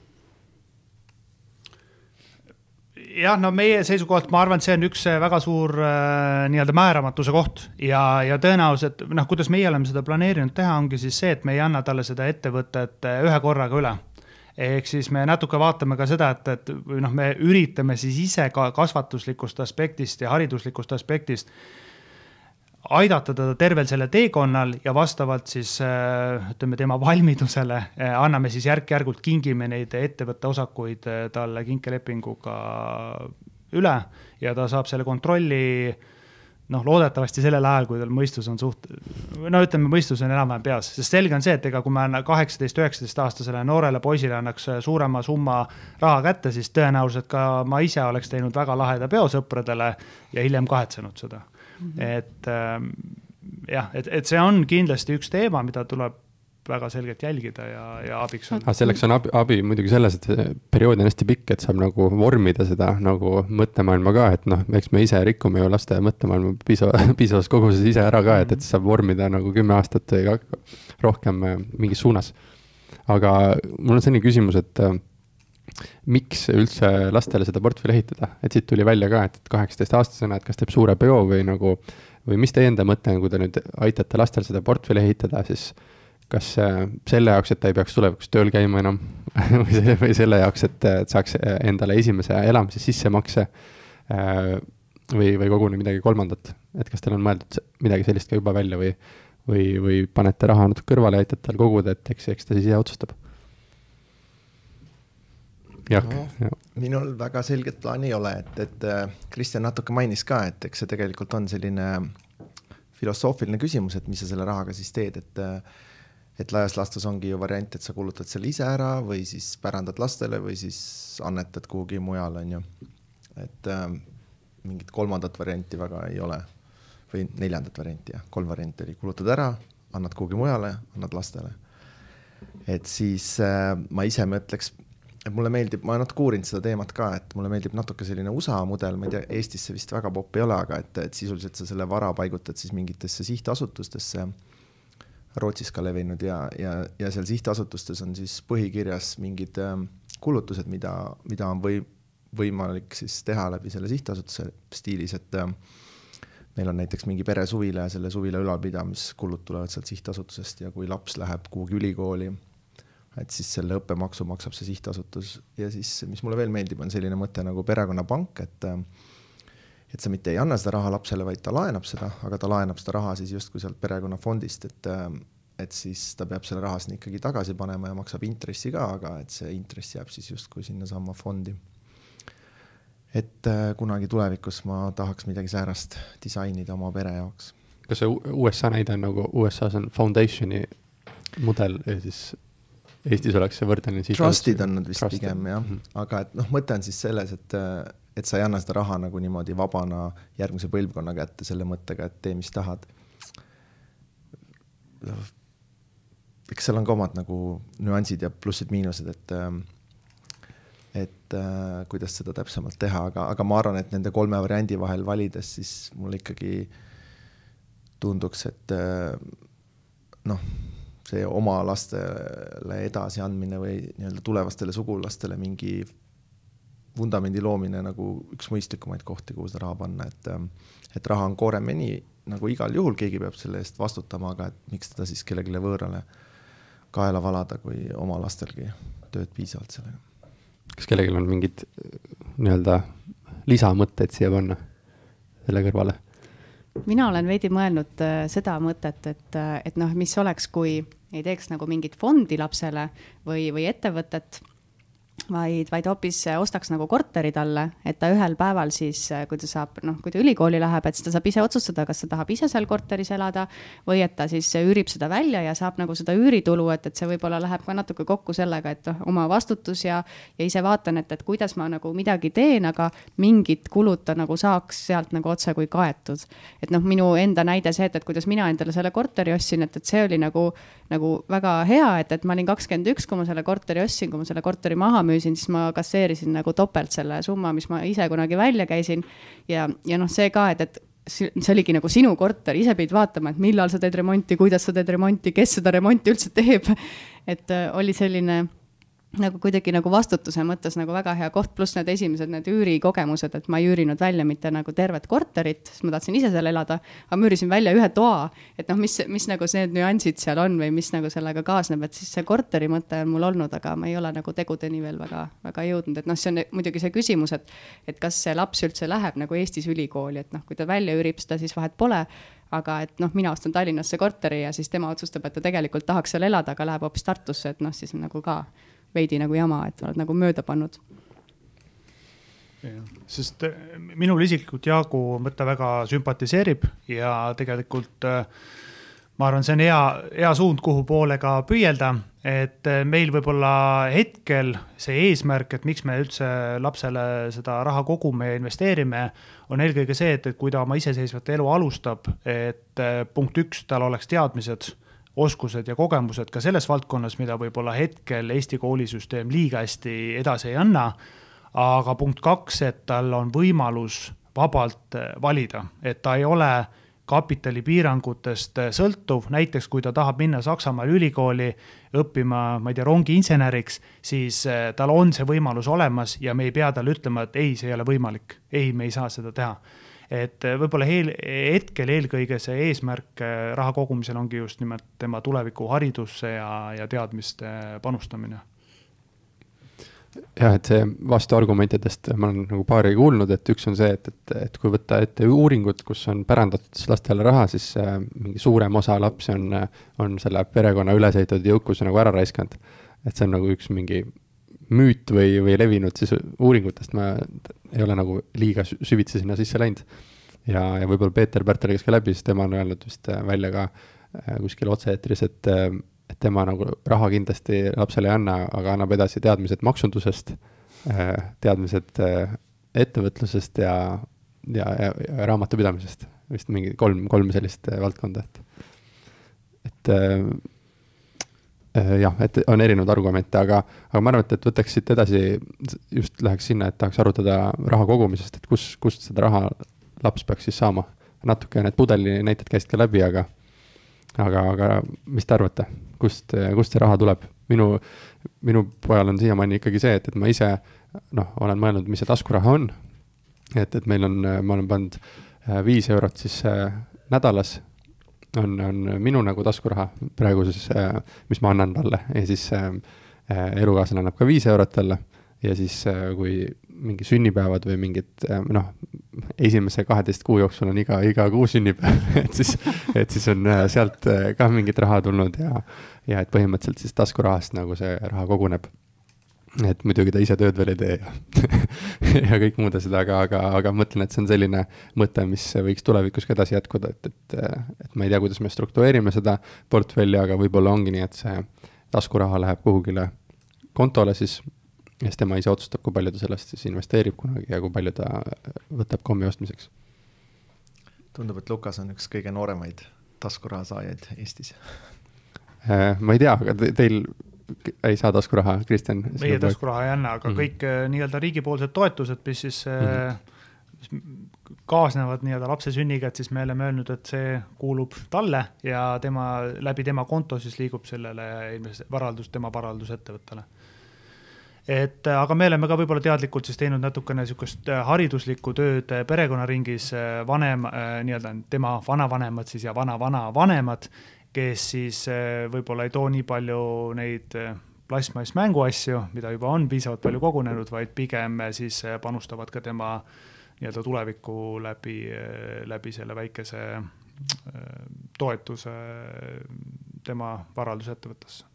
Jah, meie seisukohalt ma arvan, et see on üks väga suur nii-öelda määramatuse koht ja tõenäoliselt, kuidas meie oleme seda planeerinud teha, ongi siis see, et me ei anna talle seda ettevõtet ühe korraga üle. Ehk siis me natuke vaatame ka seda, et me üritame siis ise ka kasvatuslikust aspektist ja hariduslikust aspektist aidata teda tervel selle teekonnal ja vastavalt siis ütleme tema valmidusele anname siis järk-järgult kingime neid ettevõtte osakuid talle kinkelepinguga üle ja ta saab selle kontrolli loodetavasti sellel ajal, kui tal mõistus on mõistus on enam-vähem peas, sest selge on see, et ega kui me 18-19 aastasele noorele poisile annaks suurema summa raha kätte, siis tõenäoliselt ka ma ise oleks teinud väga laheda peosõpradele ja hiljem kahetsenud seda. Et see on kindlasti üks teema, mida tuleb väga selgelt jälgida ja abiks on. Selleks on abi muidugi selles, et periood on hästi pikk, et saab nagu vormida seda nagu mõttemaailma ka, et eks me ise rikume ju laste mõttemaailma piisavas koguses ise ära ka, et saab vormida nagu 10 aastat või rohkem mingis suunas. Aga mul on selline küsimus, et miks üldse lastele seda portfelli ehitada, et siit tuli välja ka, et 18 aastasena, et kas teeb suure peo või mis teie enda mõte on, kui te nüüd aitate lastel seda portfelli ehitada, siis kas selle jaoks, et ta ei peaks tulevikus tööl käima enam või selle jaoks, et saaks endale esimese elamise sissemakse või koguni midagi kolmandat, et kas teil on mõeldud midagi sellist ka juba välja või panete raha natuke kõrvale ja aitate tal koguda, et eks ta siis ise otsustab? Minul väga selget plaani ei ole, et Kristjan natuke mainis ka, et eks see tegelikult on selline filosoofiline küsimus, et mis sa selle rahaga siis teed, et laias laastus ongi ju variant, et sa kulutad selle ise ära või siis pärandad lastele või siis annetad kuhugi mujal, on ju. Et mingit kolmandat varianti väga ei ole või neljandat varianti, 3 varianti oli, kulutad ära, annad kuhugi mujale, annad lastele. Et siis ma ise mõtleks, et mulle meeldib, ma natuke uurinud seda teemat ka, et mulle meeldib natuke selline USA mudel, ma ei tea, Eestis see vist väga popp ei ole, aga et sisuliselt sa selle vara paigutad siis mingitesse sihtasutustesse, Rootsis ka levinud ja seal sihtasutustes on siis põhikirjas mingid kulutused, mida on võimalik siis teha läbi selle sihtasutuse stiilis, et meil on näiteks mingi peresuvile ja selle suvile ülalpidamiskulud tulevad sealt sihtasutusest ja kui laps läheb kuhugi ülikooli, et siis selle õppemaksu maksab see sihtasutus ja siis, mis mulle veel meeldib, on selline mõte nagu perekonnapank, et sa mitte ei anna seda raha lapsele, vaid ta laenab seda, aga ta laenab seda raha siis just kui sealt perekonnafondist, et siis ta peab selle rahast ikkagi tagasi panema ja maksab intressi ka, aga et see intress jääb siis just kui sinna samma fondi. Et kunagi tulevikus ma tahaks midagi säärast disainida oma pere jaoks. Kas see USA näide on nagu USA-s on foundationi mudel ja siis Eestis oleks see võrdne Trusted on nad vist pigem, jah. Aga et mõte on siis selles, et sa ei anna seda raha nagu niimoodi vabana järgmise põlvkonna kätte selle mõttega, et tee, mis tahad. Eks seal on ka omad nagu nüansid ja plussid miinused, et kuidas seda täpsemalt teha, aga ma arvan, et nende 3 variandi vahel valides, siis mul ikkagi tunduks, et see oma lastele edasi andmine või nii-öelda tulevastele sugulastele mingi vundamendi loomine nagu üks mõistlikumaid kohti, kuhu seda raha panna, et raha on kooremeni nagu igal juhul, keegi peab selle eest vastutama, aga et miks teda siis kellegile võõrale kaela valada, kui oma lastelgi tööd piisavalt sellega. Kas kellegil on mingid nii-öelda lisamõtteid siia panna selle kõrvale? mina olen veidi mõelnud seda mõtet, et noh, mis oleks, kui ei teeks nagu mingit fondi lapsele või ettevõtet, vaid hoopis ostaks nagu korteri talle, et ta ühel päeval siis, kui ta saab, noh, kui ta ülikooli läheb, et siis ta saab ise otsustada, kas ta tahab ise seal korteris elada või et ta siis üürib seda välja ja saab nagu seda üüritulu, et see võib-olla läheb ka natuke kokku sellega, et oma vastutus ja ise vaatan, et kuidas ma nagu midagi teen, aga mingid kulud ta nagu saaks sealt nagu otse kui kaetud. Et noh, minu enda näide see, et kuidas mina endale selle korteri ostsin, et see oli nagu väga hea, et ma olin 21, kui ma selle korteri ostsin, kui ma selle korteri maha müüsin, siis ma kasseerisin nagu topelt selle summa, mis ma ise kunagi välja käisin. Ja noh, see ka, et see oligi nagu sinu korter, ise pidid vaatama, et millal sa teed remonti, kuidas sa teed remonti, kes seda remonti üldse teeb. Et oli selline nagu kuidagi nagu vastutuse mõttes nagu väga hea koht, pluss need esimesed need üürikogemused, et ma ei üürinud välja mitte nagu tervet korterit, sest ma tahtsin ise seal elada, aga ma üürisin välja ühe toa, et noh, mis nagu need nüansid seal on või mis nagu sellega kaasneb, et siis see korteri mõte on mul olnud, aga ma ei ole nagu tegudeni veel väga jõudnud, et noh, see on muidugi see küsimus, et kas see laps üldse läheb nagu Eestis ülikooli, et noh, kui ta välja üürib seda, siis vahet pole, aga et noh, mina ostan Tallinnasse korteri ja siis tema otsustab, et ta tegelikult tahaks seal elada, aga läheb hoopis Tartusse, et noh, siis nagu ka veidi nagu jama, et oled nagu mööda pannud. Sest minul isiklikult Jaagu mõte väga sümpatiseerib ja tegelikult ma arvan, see on hea suund, kuhu poole ka püüelda, et meil võib-olla hetkel see eesmärk, et miks me üldse lapsele seda raha kogume ja investeerime, on eelkõige see, et kui ta oma iseseisvat elu alustab, et punkt 1, tal oleks teadmised, oskused ja kogemused ka selles valdkonnas, mida võib-olla hetkel Eesti koolisüsteem liiga hästi edasi ei anna, aga punkt 2, et tal on võimalus vabalt valida, et ta ei ole kapitalipiirangutest sõltuv, näiteks kui ta tahab minna Saksamaal ülikooli õppima, ma ei tea, rongiinseneriks, siis tal on see võimalus olemas ja me ei pea talle ütlema, et ei, see ei ole võimalik, ei, me ei saa seda teha. Et võib-olla hetkel eelkõige see eesmärk raha kogumisel ongi just nimelt tema tuleviku haridusse ja teadmiste panustamine. Jah, et see vastuargumentidest ma olen nagu paari kuulnud, et üks on see, et kui võtta ette uuringud, kus on pärandatud lastele raha, siis mingi suurem osa lapsi on selle perekonna ülesehitatud jõukuse nagu ära raiskanud. Et see on nagu üks mingi müüt või levinud siis uuringutest, ma ei ole nagu liiga süvitsi sinna sisse läinud. Ja võib-olla Peeter Pärtel, kes ka läbi, siis tema on öelnud vist välja ka kuskil otse-eetris, et tema nagu raha kindlasti lapsele ei anna, aga annab edasi teadmised maksundusest, teadmised ettevõtlusest ja raamatupidamisest. Vist mingi kolm sellist valdkonda. Et jah, et on erinevad argumente, aga ma arvan, et võtaks siit edasi, just läheks sinna, et tahaks arutada raha kogumisest, et kust seda raha laps peaks siis saama. Natuke need pudeli näited käisid ka läbi, aga mis te arvate, kust see raha tuleb? Minu pojal on siiamaani ikkagi see, et ma ise olen mõelnud, mis see taskuraha on. Et ma olen pannud 5 eurot siis nädalas, on minu nagu taskuraha praegu siis, mis ma annan talle ja siis elukaaslane annab ka 5 eurot talle ja siis kui mingi sünnipäevad või mingid esimese 12 kuu jooksul on iga kuu sünnipäev, et siis on sealt ka mingit raha tulnud ja et põhimõtteliselt siis taskurahast nagu see raha koguneb. Et muidugi ta ise tööd veel ei tee ja kõik muud asjad, aga mõtlen, et see on selline mõte, mis võiks tulevikus ka edasi jätkuda, et ma ei tea, kuidas me struktureerime seda portfelli, aga võib-olla ongi nii, et see taskuraha läheb kuhugile kontole siis ja siis tema ise otsustab, kui palju ta sellest siis investeerib kunagi ja kui palju ta võtab kommi ostmiseks. Tundub, et Lukas on üks kõige nooremaid taskuraha saajaid Eestis. Ma ei tea, aga teil ei saa taskuraha, Kristjan? Meie taskuraha ei anna, aga kõik nii-öelda riigipoolsed toetused, mis siis kaasnevad nii-öelda lapse sünniga, et siis me oleme öelnud, et see kuulub talle ja läbi tema konto siis liigub sellele tema varaldusettevõttele. Aga me oleme ka võib-olla teadlikult siis teinud natukene niisugust hariduslikku tööd perekonnaringis nii-öelda tema vanavanemad siis ja vanavanemad, kes siis võib-olla ei too nii palju neid plasmass mänguasju, mida juba on piisavalt palju kogunenud, vaid pigem siis panustavad ka tema nii-öelda tulevikku läbi selle väikese toetuse tema varaldusettevõttesse.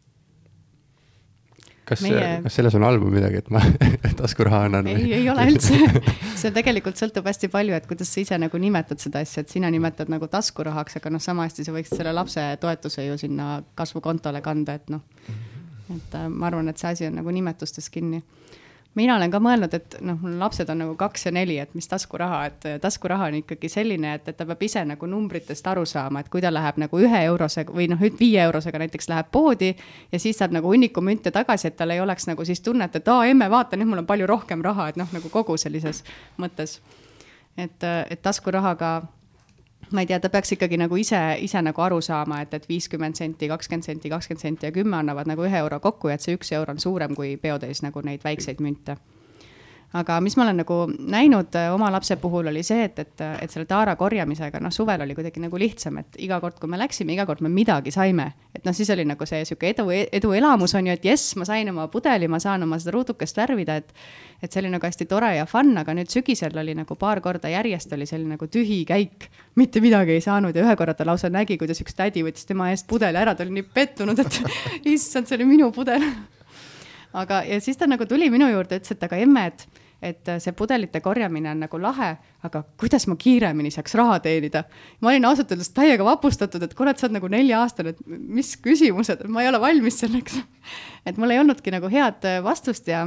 Kas selles on halba midagi, et ma taskuraha annan? Ei ole üldse. See tegelikult sõltub hästi palju, et kuidas sa ise nagu nimetad seda asja, et sina nimetad nagu taskurahaks, aga sama hästi sa võiksid selle lapse toetuse ju sinna kasvukontole kanda, et et ma arvan, et see asi on nagu nimetustes kinni. Mina olen ka mõelnud, et lapsed on nagu 2 ja 4, et mis taskuraha, et taskuraha on ikkagi selline, et ta peab ise nagu numbritest aru saama, et kui ta läheb nagu 1 eurosega või 5 eurosega näiteks läheb poodi ja siis saab nagu hunniku münte tagasi, et tal ei oleks nagu siis tunnet, et emme, vaata, nüüd mul on palju rohkem raha, et nagu kogu sellises mõttes. Et taskurahaga, ma ei tea, ta peaks ikkagi nagu ise nagu aru saama, et 50 senti, 20 senti, 20 senti ja 10 annavad nagu 1 euro kokku ja et see 1 euro on suurem kui peotäis nagu neid väikseid münte. Aga mis ma olen nagu näinud oma lapse puhul oli see, et selle taara korjamisega, suvel oli kuidagi nagu lihtsam, et iga kord, kui me läksime, iga kord me midagi saime. Et siis oli nagu see siuke edu elamus on ju, et jess, ma sain oma pudeli, ma saan oma seda ruudukest värvida, et see oli nagu hästi tore ja fun, aga nüüd sügisel oli nagu paar korda järjest oli selline nagu tühi käik, mitte midagi ei saanud ja ühe korra ta lausa nägi, kuidas üks tädi võttis tema eest pudeli ära, ta oli nii pettunud, et issand, see oli minu pudel. Aga ja siis ta nagu tuli minu juurde, ütles, et aga emme, et see pudelite korjamine on nagu lahe, aga kuidas ma kiiremini saaks raha teenida? Ma olin ausalt öeldes täiega vapustatud, et kuule, et sa oled nagu 4-aastane, et mis küsimused, ma ei ole valmis selleks. Et mul ei olnudki nagu head vastust ja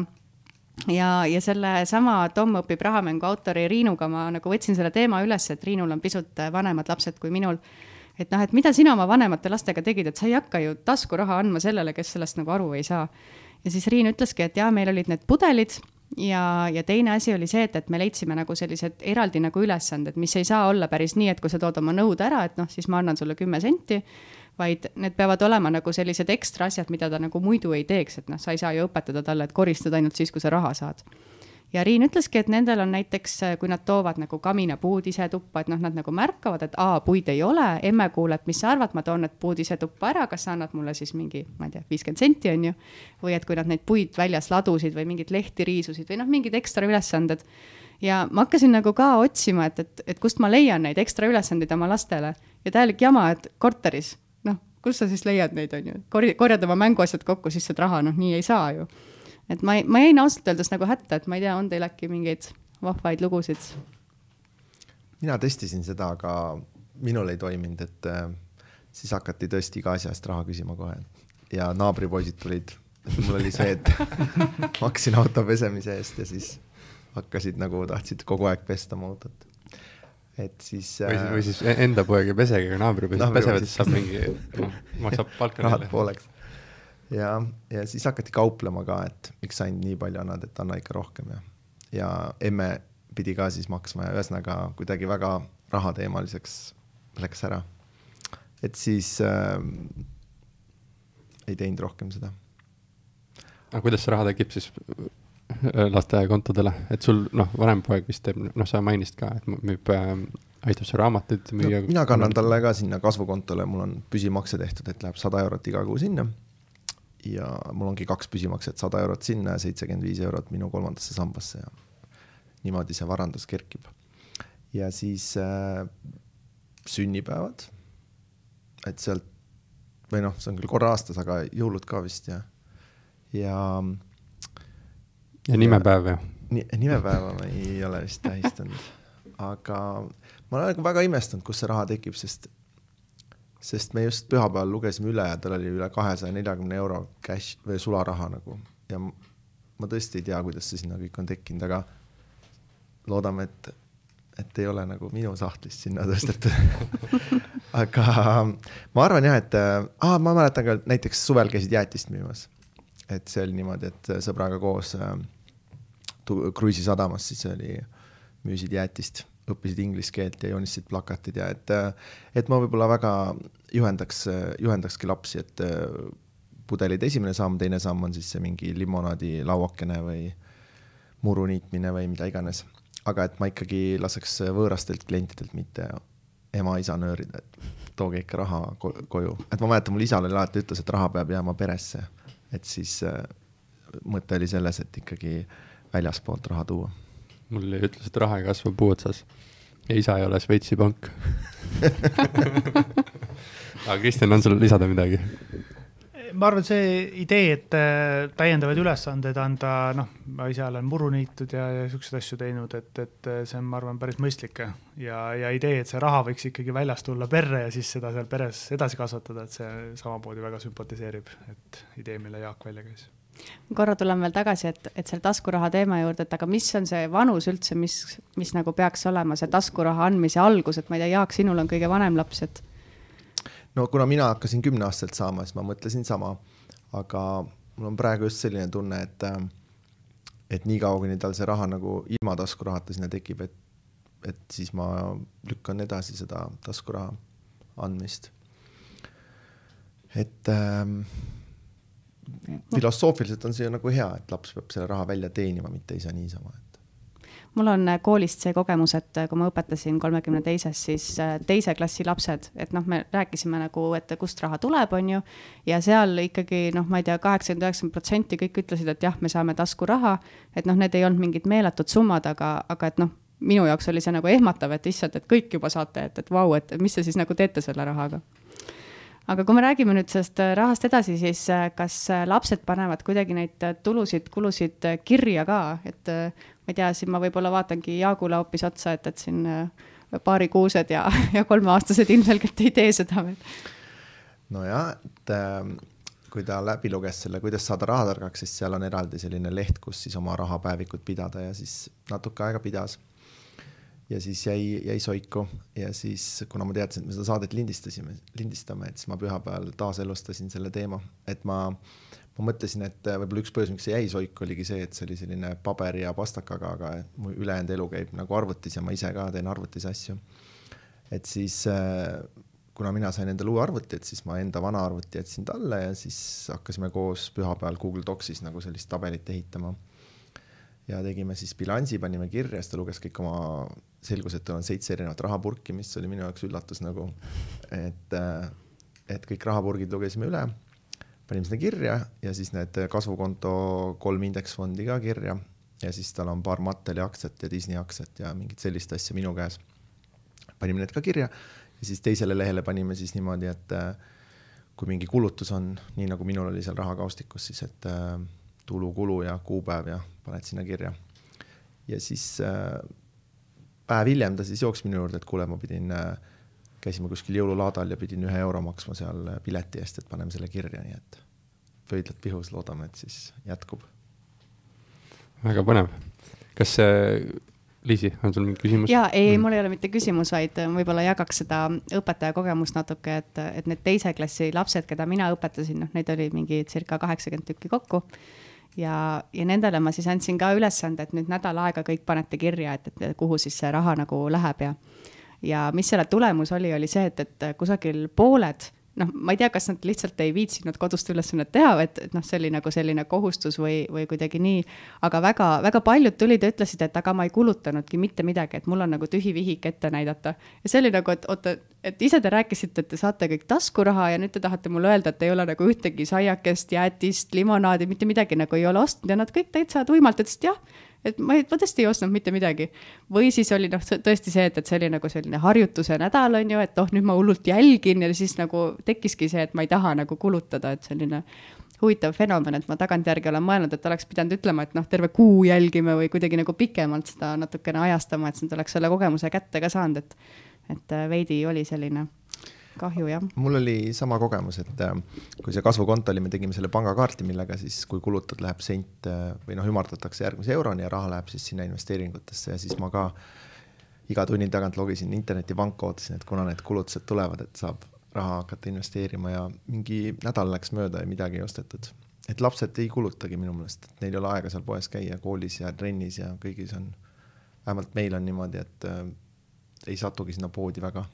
selle sama Tom õpib rahamängu autori Riinuga ma nagu võtsin selle teema üles, et Riinul on pisut vanemad lapsed kui minul. Et mida sina oma vanemate lastega tegid, et sa ei hakka ju taskuraha andma sellele, kes sellest nagu aru ei saa. Ja siis Riin ütleski, et meil olid need pudelid ja teine asi oli see, et me leidsime nagu sellised eraldi nagu ülesanded, mis ei saa olla päris nii, et kui sa tood oma nõud ära, et siis ma annan sulle 10 senti, vaid need peavad olema nagu sellised ekstra asjad, mida ta nagu muidu ei teeks, et sa ei saa ju õpetada talle, et koristad ainult siis, kui sa raha saad. Ja Riin ütleski, et nendel on näiteks, kui nad toovad nagu kaminapuud ise tuppa, et nad nagu märkavad, et puid ei ole, emme kuuleb, mis sa arvad, ma toon need puud ise tuppa ära, kas sa annad mulle siis mingi, ma ei tea, 50 senti on ju, või et kui nad neid puid väljas ladusid või mingid lehti riisusid või mingid ekstra ülesanded. Ja ma hakkasin nagu ka otsima, et kust ma leian neid ekstra ülesandeid oma lastele ja täielik jama, et korteris, kus sa siis leiad neid on ju, korjad oma mänguasjad kokku, siis see raha, nii ei saa ju. Et ma jäin ausalt öeldes nagu hätta, et ma ei tea, on teil äkki mingeid vahvaid lugusid? Mina testisin seda, aga minul ei toiminud, et siis hakati tõesti iga asjast raha küsima kohe. Ja naabripoisid tulid. Mul oli see, et maksin auto pesemise eest ja siis hakkasid nagu tahtsid kogu aeg pesta oma autot. Et siis, või siis enda poeg ja pesega, aga naabripoisid pesevad, saab mingi, maksab palka rahad pooleks. Ja siis hakati kauplema ka, et miks sa nii palju annad, et anna ikka rohkem. Ja emme pidi ka siis maksma ja ühesõnaga kuidagi väga rahateemaliseks läks ära. Et siis ei teinud rohkem seda. Aga kuidas see raha tekib siis lastekontodele? Et sul vanem poeg vist teeb, sa mainisid ka, et müüb aitab see raamatud. Mina kannan talle ka sinna kasvukontole, mul on püsimakse tehtud, et läheb 100 eurot iga kuu sinna. Ja mul ongi 2 püsimakset, 100 eurot sinna ja 75 eurot minu 3. sambasse ja niimoodi see varandus kerkib. Ja siis sünnipäevad, et sealt, või see on küll korra aastas, aga jõulud ka vist ja nimepäev ja? Nimepäeva ma ei ole vist tähistanud, aga ma olen väga imestanud, kus see raha tekib, sest me just pühapäeval lugesime üle ja tal oli üle 240 euro cash või sularaha nagu. Ja ma tõesti ei tea, kuidas see sinna kõik on tekkinud, aga loodame, et ei ole nagu minu sahtlist sinna tõstetud. Aga ma arvan jah, et ma mäletan ka, näiteks suvel käisid jäätist müümas. Et see oli niimoodi, et sõbraga koos Kruisi sadamas siis müüsid jäätist. Õppisid inglise keelt ja joonistasid plakatid ja et ma võib-olla väga juhendakski lapsi, et pudelid esimene samm, teine samm on siis see mingi limonaadi lauakene või muru niitmine või mida iganes. Aga et ma ikkagi laseks võõrastelt klientidelt mitte ema-isa nöörida, et tooge ikka raha koju. Et ma mäletan, mul isale alati ütles, et raha peab jääma peresse. Et siis mõte oli selles, et ikkagi väljaspoolt raha tuua. mul ütles, et raha ei kasva puu otsas ja isa ei ole Šveitsi pank. Aga Kristjan, on sul lisada midagi? Ma arvan, see idee, et täiendavaid ülesandeid anda, ma ise olen muru niitud ja selliseid asju teinud, et see on, ma arvan, päris mõistlik ja idee, et see raha võiks ikkagi väljast tulla perre ja siis seda seal peres edasi kasvatada, et see samamoodi väga sümpatiseerib, et idee, mille Jaak välja käis. Korra tulen veel tagasi, et selle taskuraha teema juurde, et aga mis on see vanus üldse, mis nagu peaks olema see taskuraha andmise algus, et ma ei tea, Jaak, sinul on kõige vanem laps, et no kuna mina hakkasin 10-aastaselt saama, siis ma mõtlesin sama, aga mul on praegu just selline tunne, et nii kaua, kuni tal see raha nagu ilma taskurahata sinna tekib, et siis ma lükkan edasi seda taskuraha andmist. Et filosoofiliselt on see nagu hea, et laps peab selle raha välja teenima, mitte ei saa niisama. Mul on koolist see kogemus, et kui ma õpetasin 32, siis teise klassi lapsed, et me rääkisime nagu, et kust raha tuleb, on ju, ja seal ikkagi, ma ei tea, 80-90% kõik ütlesid, et jah, me saame taskuraha, et need ei olnud mingid meeletud summad, aga et minu jaoks oli see nagu ehmatav, et issand, et kõik juba saate, et vau, et mis te siis nagu teete selle rahaga. Aga kui me räägime nüüd sellest rahast edasi, siis kas lapsed panevad kuidagi neid tulusid, kulusid kirja ka, et ma ei tea, siin ma võib-olla vaatangi Jaagule hoopis otsa, et siin paarikuused ja 3-aastased ilmselgelt ei tee seda veel. No ja, et kui ta läbi luges selle, kuidas saada rahatargaks, siis seal on eraldi selline leht, kus siis oma rahapäevikut pidada ja siis natuke aega pidas. Ja siis jäi soiku ja siis, kuna ma teadsin, et me seda saadet lindistame, et siis ma pühapäeval taaselustasin selle teema, et ma mõtlesin, et võib-olla üks põhjus, miks see jäi soiku, oligi see, et see oli selline paberi ja pastakaga, aga mu ülejäänud elu käib nagu arvutis ja ma ise ka teen arvutis asju. Et siis, kuna mina sain endale uue arvuti, et siis ma enda vana arvuti jätsin talle ja siis hakkasime koos pühapäeval Google Docsis nagu sellist tabelit ehitama. Ja tegime siis bilansi, panime kirja, siis ta luges kõik oma selgus, et on 7 erinevat rahapurki, mis oli minu jaoks üllatus nagu, et kõik rahapurgid lugesime üle, panime sinna kirja ja siis need kasvukonto 3 indeksfondi ka kirja ja siis tal on paar Matteli aktsiat ja Disney aktsiat ja mingit sellist asja minu käes. Panime need ka kirja ja siis teisele lehele panime siis niimoodi, et kui mingi kulutus on, nii nagu minul oli seal rahakaustikus, siis et tulu, kulu ja kuupäev ja paned sinna kirja. Ja siis päev hiljem ta siis jooks minu juurde, et kuule, ma käisime kuskil jõululaadal ja pidin 1 euro maksma seal pileti eest, et paneme selle kirja, nii et pöidlad pihus, loodame, et siis jätkub. Väga põnev. Kas Liisi, on sul mingi küsimus? Jaa, ei, mul ei ole mitte küsimus, vaid võib-olla jagaks seda õpetaja kogemust natuke, et need teise klassi lapsed, keda mina õpetasin, neid oli mingi circa 80 tükki kokku ja nendele ma siis andsin ka ülesande, et nüüd nädal aega kõik panete kirja, et kuhu siis see raha nagu läheb ja mis selle tulemus oli see, et kusagil pooled, ma ei tea, kas nad lihtsalt ei viitsinud kodust ülesannet teha, et see oli nagu selline kohustus või kuidagi nii, aga väga, väga paljud tulid ja ütlesid, et aga ma ei kulutanudki mitte midagi, et mul on nagu tühi vihik ette näidata. Ja see oli nagu, et ise te rääkisite, et te saate kõik taskuraha ja nüüd te tahate mulle öelda, et ei ole nagu ühtegi saiakest, jäätist, limonaadi, mitte midagi nagu ei ole ostnud ja nad kõik täitsa tuimalt ütlesid jah, et ma tõesti ei ostnud mitte midagi. Või siis oli tõesti see, et see oli nagu selline harjutuse nädal, on ju, et nüüd ma hullult jälgin ja siis nagu tekkiski see, et ma ei taha nagu kulutada, et selline huvitav fenomen, et ma tagantjärgi olen mõelnud, et oleks pidanud ütlema, et terve kuu jälgime või kuidagi nagu pikemalt seda natukene ajastama, et nüüd oleks selle kogemuse kätte ka saanud, et veidi oli selline kahju, jah. Mul oli sama kogemus, et kui see kasvukonto oli, me tegime selle pangakaarti, millega siis, kui kulutad, läheb sent või ümardatakse järgmise euroni ja raha läheb siis sinna investeeringutesse ja siis ma ka iga tunni tagant logisin internetipanka, ootasin, et kuna need kulutused tulevad, et saab raha hakata investeerima ja mingi nädal läks mööda ja midagi ei ostetud. Et lapsed ei kulutagi minu meelest, et neil ei ole aega seal poes käia, koolis ja trennis ja kõigis on, vähemalt meil on niimoodi, et ei satugi sinna poodi väga.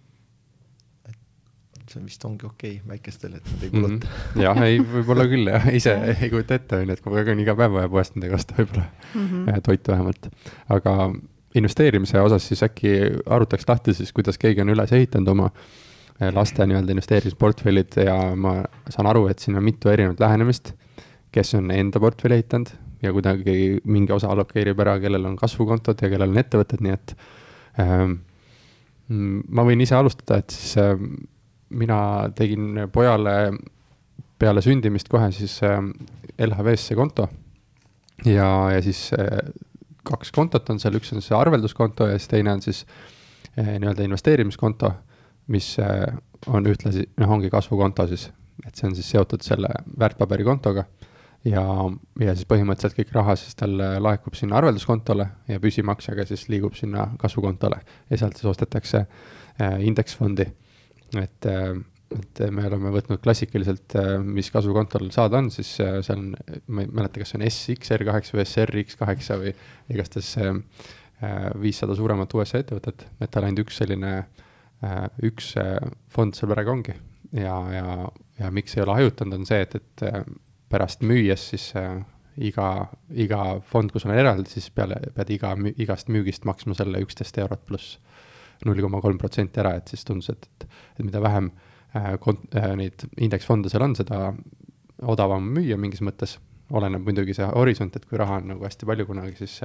See vist ongi okei väikestel, et nad ei kuluta. Jah, ei, võib-olla küll, jah. Ise ei kujuta ette, et kui ma iga päev vaja poest nendega osta võib-olla toitu vähemalt. Aga investeerimise osas siis äkki arutaks lahti siis, kuidas keegi on üles ehitanud oma laste nii-öelda investeerimisportfellid ja ma saan aru, et siin on mitu erinevat lähenemist, kes on enda portfelli ehitanud ja kuidagi mingi osa allokeerib ära, kellel on kasvukontod ja kellel on ettevõtted, nii et ma võin ise alustada, et siis mina tegin pojale peale sündimist kohe siis LHV-sse konto ja siis 2 kontot on seal, üks on see arvelduskonto ja siis teine on siis nii-öelda investeerimiskonto, mis on ühtlasi, ongi kasvukonto siis, et see on siis seotud selle väärtpaberikontoga ja siis põhimõtteliselt kõik raha siis tal laekub sinna arvelduskontole ja püsimaksega siis liigub sinna kasvukontole ja sealt siis ostetakse indeksfondi, et me oleme võtnud klassikaliselt, mis kasvukontol saada on, siis seal on, ma ei mäleta, kas see on SXR8 või SRX8 või igastahes 500 suuremat USA ettevõtet, et tal ainult üks selline, üks fond seal praegu ongi ja miks ei ole hajutanud, on see, et pärast müües siis iga fond, kus on eraldi, siis pead igast müügist maksma selle 11 eurot pluss 0,3% ära, et siis tundus, et mida vähem neid indeksfonde seal on, seda odavam müüa mingis mõttes. Oleneb muidugi see horisont, et kui raha on nagu hästi palju kunagi, siis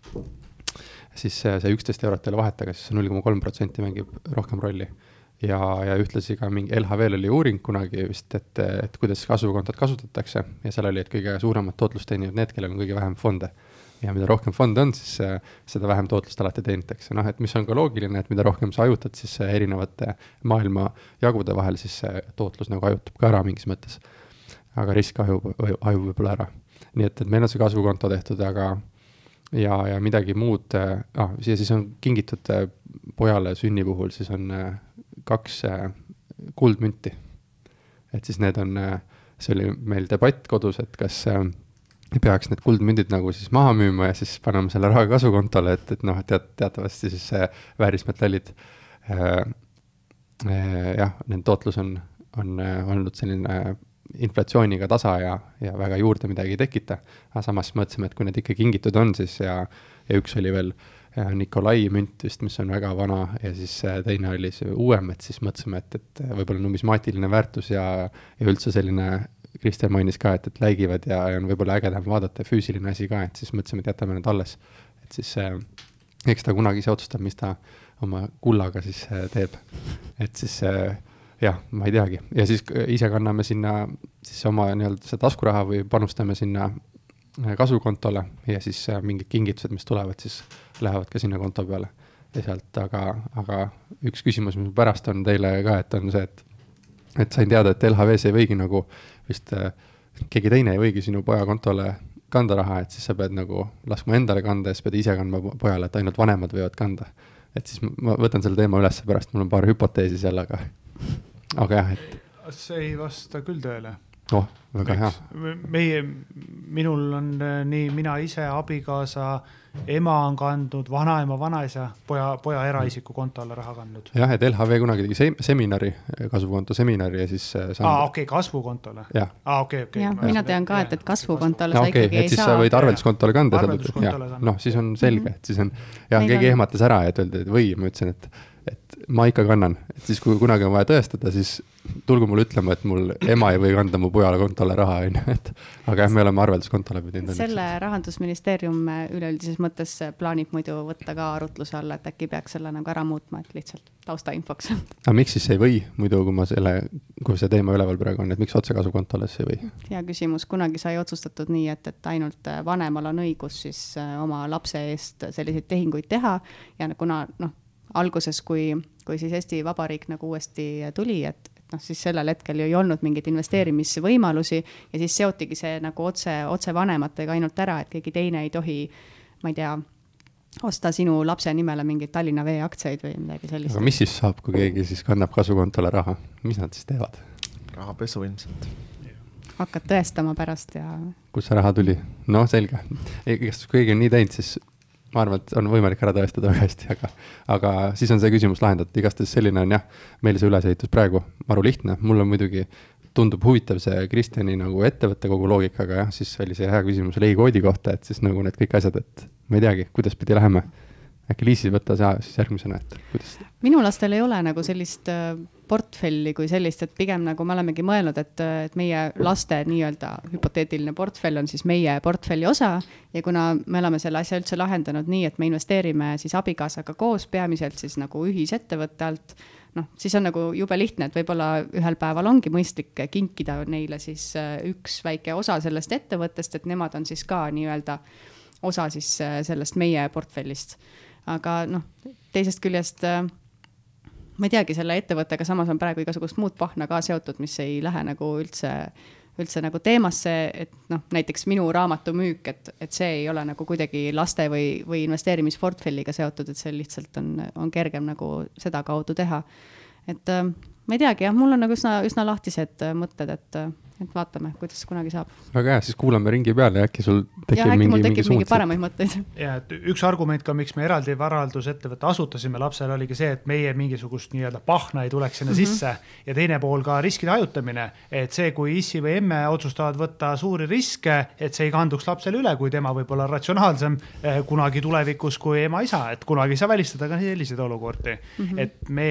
see 11 eurot ei ole vahet, aga siis 0,3% mängib rohkem rolli. Ja ühtlasi ka mingi LHV-l oli uuring kunagi vist, et kuidas kasvukontot kasutatakse ja seal oli, et kõige suuremat tootlust teenivad need, kellel on kõige vähem fonde. Ja mida rohkem fonde on, siis seda vähem tootlust alati teenitakse. Et mis on ka loogiline, et mida rohkem sa ajutad, siis erinevate maailma jagude vahel, siis see tootlus nagu ajutub ka ära mingis mõttes. Aga risk ajub võib-olla ära. Nii et meil on see kasvukonto tehtud, aga ja midagi muud, siis on kingitud pojale sünni puhul, siis on 2 kuldmünti. Et siis need on, see oli meil debatt kodus, et kas peaks need kuldmündid nagu siis maha müüma ja siis paneme selle raha kasvukontole, et teatavasti siis väärismetallid, nende tootlus on olnud selline inflatsiooniga tasa ja väga juurde midagi ei tekita. Aga samas mõtlesime, et kui need ikka kingitud on, siis ja üks oli veel Nikolai münt vist, mis on väga vana ja siis teine oli see uuem, et siis mõtlesime, et võib-olla numismaatiline väärtus ja üldse selline Kristjan mainis ka, et läigivad ja on võib-olla ägedam vaadata füüsiline asi ka, et siis mõtlesime, et jätame need alles. Et siis eks ta kunagi ise otsustab, mis ta oma kullaga siis teeb. Et siis ma ei teagi. Ja siis ise kanname sinna siis oma nii-öelda see taskuraha või panustame sinna kasvukontole ja siis mingid kingitused, mis tulevad, siis lähevad ka sinna konto peale. Ja sealt, aga üks küsimus, mis pärast on teile ka, et on see, et sain teada, et LHV-s ei võigi nagu vist keegi teine ei võigi sinu poja kontole kanda raha, et siis sa pead nagu laskma endale kanda ja siis pead ise kandma pojale, et ainult vanemad võivad kanda. Et siis ma võtan selle teema üles pärast, mul on paar hüpoteesi seal, aga jah, et... See ei vasta küll tõele. Väga hea. Minul on nii mina ise, abikaasa, ema on kandnud, vanaema, vanaisa, poja eraisiku konto alla raha kandnud. Jah, et LHV kunagi tegi seminari, kasvukonto seminari ja siis... kasvukontole. Okay. Mina tean ka, et kasvukontole sa ikkagi ei saa. Et siis sa võid arvelduskontole kanda. Siis on selge, et siis on... Ja keegi ehmatas ära, et öeldi, et ma ütlesin, et ma ikka kannan. Et siis, kui kunagi on vaja tõestada, siis tulgu mulle ütlema, et mul ema ei või kanda mu pojale kontole raha. Aga me oleme arvelduskontole pidanud. Selle Rahandusministeerium üleüldises mõttes plaanib muidu võtta ka arutluse alla, et äkki peaks selle nagu ära muutma, et lihtsalt taustainfoks. Aga miks siis ei või muidu, kui see teema üleval praegu on, et miks otse kasvukontole ei või? Hea küsimus. Kunagi sai otsustatud nii, et ainult vanemal on õigus siis oma lapse eest selliseid tehinguid teha ja kuna alguses, kui siis Eesti Vabariik nagu uuesti tuli, et siis sellel hetkel ju ei olnud mingid investeerimisvõimalusi ja siis seotigi see nagu otse vanematega ainult ära, et keegi teine ei tohi, ma ei tea, osta sinu lapse nimele mingeid Tallinna Vee aktsiaid või midagi sellist. Aga mis siis saab, kui keegi siis kannab kasvukontole raha? Mis nad siis teevad? Rahapesu ilmselt. Hakkad tõestama pärast ja... Kus see raha tuli? Selge. Kui keegi on nii teinud, siis... Ma arvan, et on võimalik ära tõestada väga hästi, aga siis on see küsimus lahendatud. Igastahes selline on meil see ülesehitus praegu maru lihtne. Mul on muidugi tundub huvitav see Kristjani nagu ettevõtte kogu loogikaga, siis oli see hea küsimus leikoodi kohta, et siis nagu need kõik asjad, et ma ei teagi, kuidas pidi läheme. äkki Liisi võtta sa siis järgmisena, et kuidas? Minu lastel ei ole nagu sellist portfelli kui sellist, et pigem nagu me olemegi mõelnud, et meie laste nii-öelda hüpoteetiline portfell on siis meie portfelli osa ja kuna me oleme selle asja üldse lahendanud nii, et me investeerime siis abikaasaga koos peamiselt siis nagu ühisettevõtte alt, siis on nagu jube lihtne, et võib-olla ühel päeval ongi mõistlik kinkida neile siis üks väike osa sellest ettevõttest, et nemad on siis ka nii-öelda osa siis sellest meie portfellist. Aga teisest küljest ma ei teagi, selle ettevõttega samas on praegu igasugust muud pahna ka seotud, mis ei lähe nagu üldse nagu teemasse, et näiteks minu raamatu müük, et see ei ole nagu kuidagi laste või investeerimisportfelliga seotud, et see lihtsalt on kergem nagu seda kaudu teha. Et ma ei teagi, mul on nagu üsna lahtised mõtted, et vaatame, kuidas kunagi saab. Väga hea, siis kuulame ringi peale ja äkki sul tekib mingi paremaid mõtteid. Ja, et üks argument ka, miks me eraldi varahaldusettevõtte asutasime lapsel oligi see, et meie mingisugust nii-öelda pahna ei tuleks sinna sisse ja teine pool ka riskide hajutamine, et see, kui issi või emme otsustavad võtta suuri riske, et see ei kanduks lapsele üle, kui tema võib olla ratsionaalsem kunagi tulevikus kui ema-isa, et kunagi ei saa välistada ka selliseid olukordi. Et me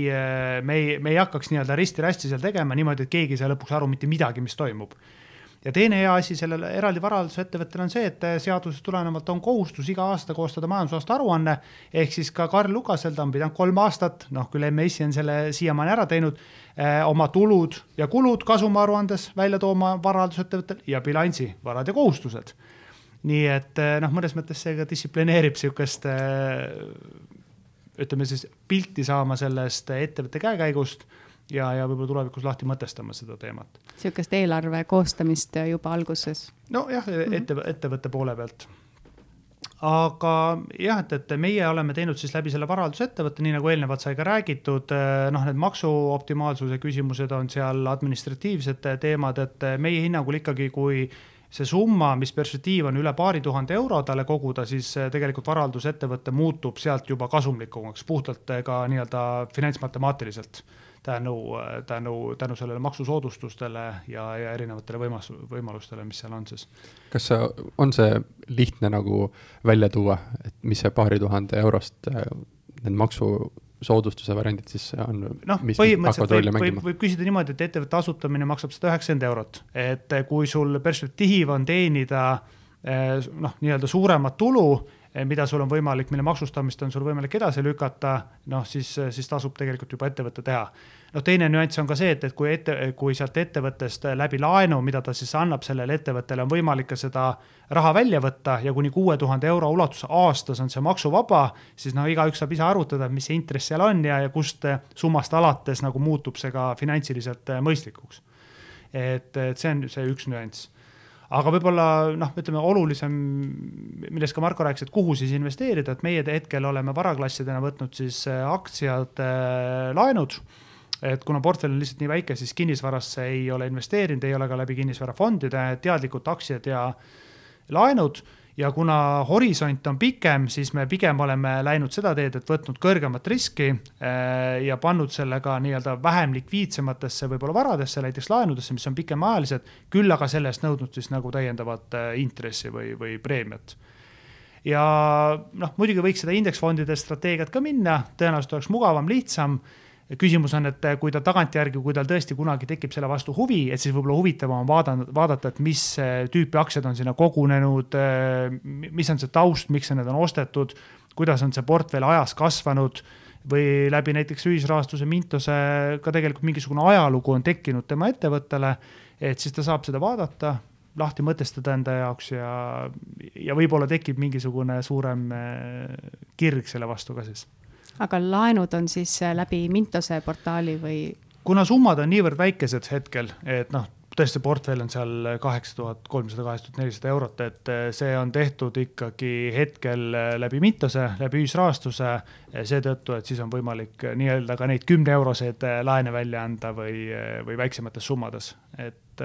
ei hakkaks nii-öelda risti-rasti seal tegema niimoodi, et keegi sai lõpuks aru mitte midagi, mis toimub. Ja teine hea asi sellele eraldi varahaldusettevõttel on see, et seadusest tulenevalt on kohustus iga aasta koostada majandusaasta aruanne, ehk siis ka Karl Lukasel ta on pidanud 3 aastat, küll MES on selle siiamaani ära teinud, oma tulud ja kulud kasumaruandes välja tooma varahaldusettevõttel ja bilansi varad ja kohustused. Nii et mõnes mõttes see ka distsiplineerib siukest, ütleme siis, pilti saama sellest ettevõtte käekäigust ja võib-olla tulevikus lahti mõtestama seda teemat. Siukest eelarve koostamist juba alguses. Jah, ettevõtte poole pealt. Aga jah, et meie oleme teinud siis läbi selle varahaldusettevõtte, nii nagu eelnevalt sai ka räägitud, need maksuoptimaalsuse küsimused on seal administratiivsed teemad, et meie hinnangul ikkagi, kui see summa, mis perspektiiv on üle paari tuhande euro talle koguda, siis tegelikult varahaldusettevõtte muutub sealt juba kasumlikumaks, puhtalt ka nii-öelda finantsmatemaatiliselt. Tänu sellele maksusoodustustele ja erinevatele võimalustele, mis seal on siis. Kas on see lihtne nagu välja tuua, et mis see paari tuhande eurost need maksusoodustuse variandid siis on? Põhimõtteliselt võib küsida niimoodi, et ettevõtte asutamine maksab 190 eurot, et kui sul perspektiiv on teenida nii-öelda suuremat tulu, mida sul on võimalik, mille maksustamist on sul võimalik edasi lükata, siis tasub tegelikult juba ettevõtte teha. Teine nüanss on ka see, et kui sealt ettevõttest läbi laenu, mida ta siis annab sellele ettevõttele, on võimalik seda raha välja võtta ja kuni 6000 euro ulatus aastas on see maksuvaba, siis igaüks saab ise arutada, mis see intress seal on ja kust summast alates nagu muutub see ka finantsiliselt mõistlikuks. Et see on see üks nüanss. Aga võib-olla, ütleme, olulisem, millest ka Marko rääkis, et kuhu siis investeerida, et meie hetkel oleme varaklassidena võtnud siis aktsiad laenud, et kuna portfell on lihtsalt nii väike, siis kinnisvarasse ei ole investeerinud, ei ole ka läbi kinnisvarafondide, teadlikud aktsiad ja laenud. Ja kuna horisont on pikem, siis me pigem oleme läinud seda teed, et võtnud kõrgemat riski ja pannud sellega nii-öelda vähem likviidsematesse võib-olla varadesse, näiteks laenudesse, mis on pikemaajalised, küll aga sellest nõudnud siis nagu täiendavat intressi või preemiat. Ja muidugi võiks seda indeksfondide strateegiat ka minna, tõenäoliselt oleks mugavam, lihtsam. Küsimus on, et kui ta tagantjärgi, kui tal tõesti kunagi tekib selle vastu huvi, et siis võib-olla huvitavam on vaadata, et mis tüüpi aktsiad on sinna kogunenud, mis on see taust, miks need on ostetud, kuidas on see portfell ajas kasvanud või läbi näiteks ühisrahastuse Mintose ka tegelikult mingisugune ajalugu on tekkinud tema ettevõttele, et siis ta saab seda vaadata, lahti mõtestada enda jaoks ja võib-olla tekib mingisugune suurem kirg selle vastu ka siis. Aga laenud on siis läbi Mintose portaali või? Kuna summad on niivõrd väikesed hetkel, et tõesti portfell on seal 8300-8400 eurot, et see on tehtud ikkagi hetkel läbi Mintose, läbi ühisrahastuse, seetõttu, et siis on võimalik nii-öelda ka neid 10 euroseid laene välja anda või väiksemates summades, et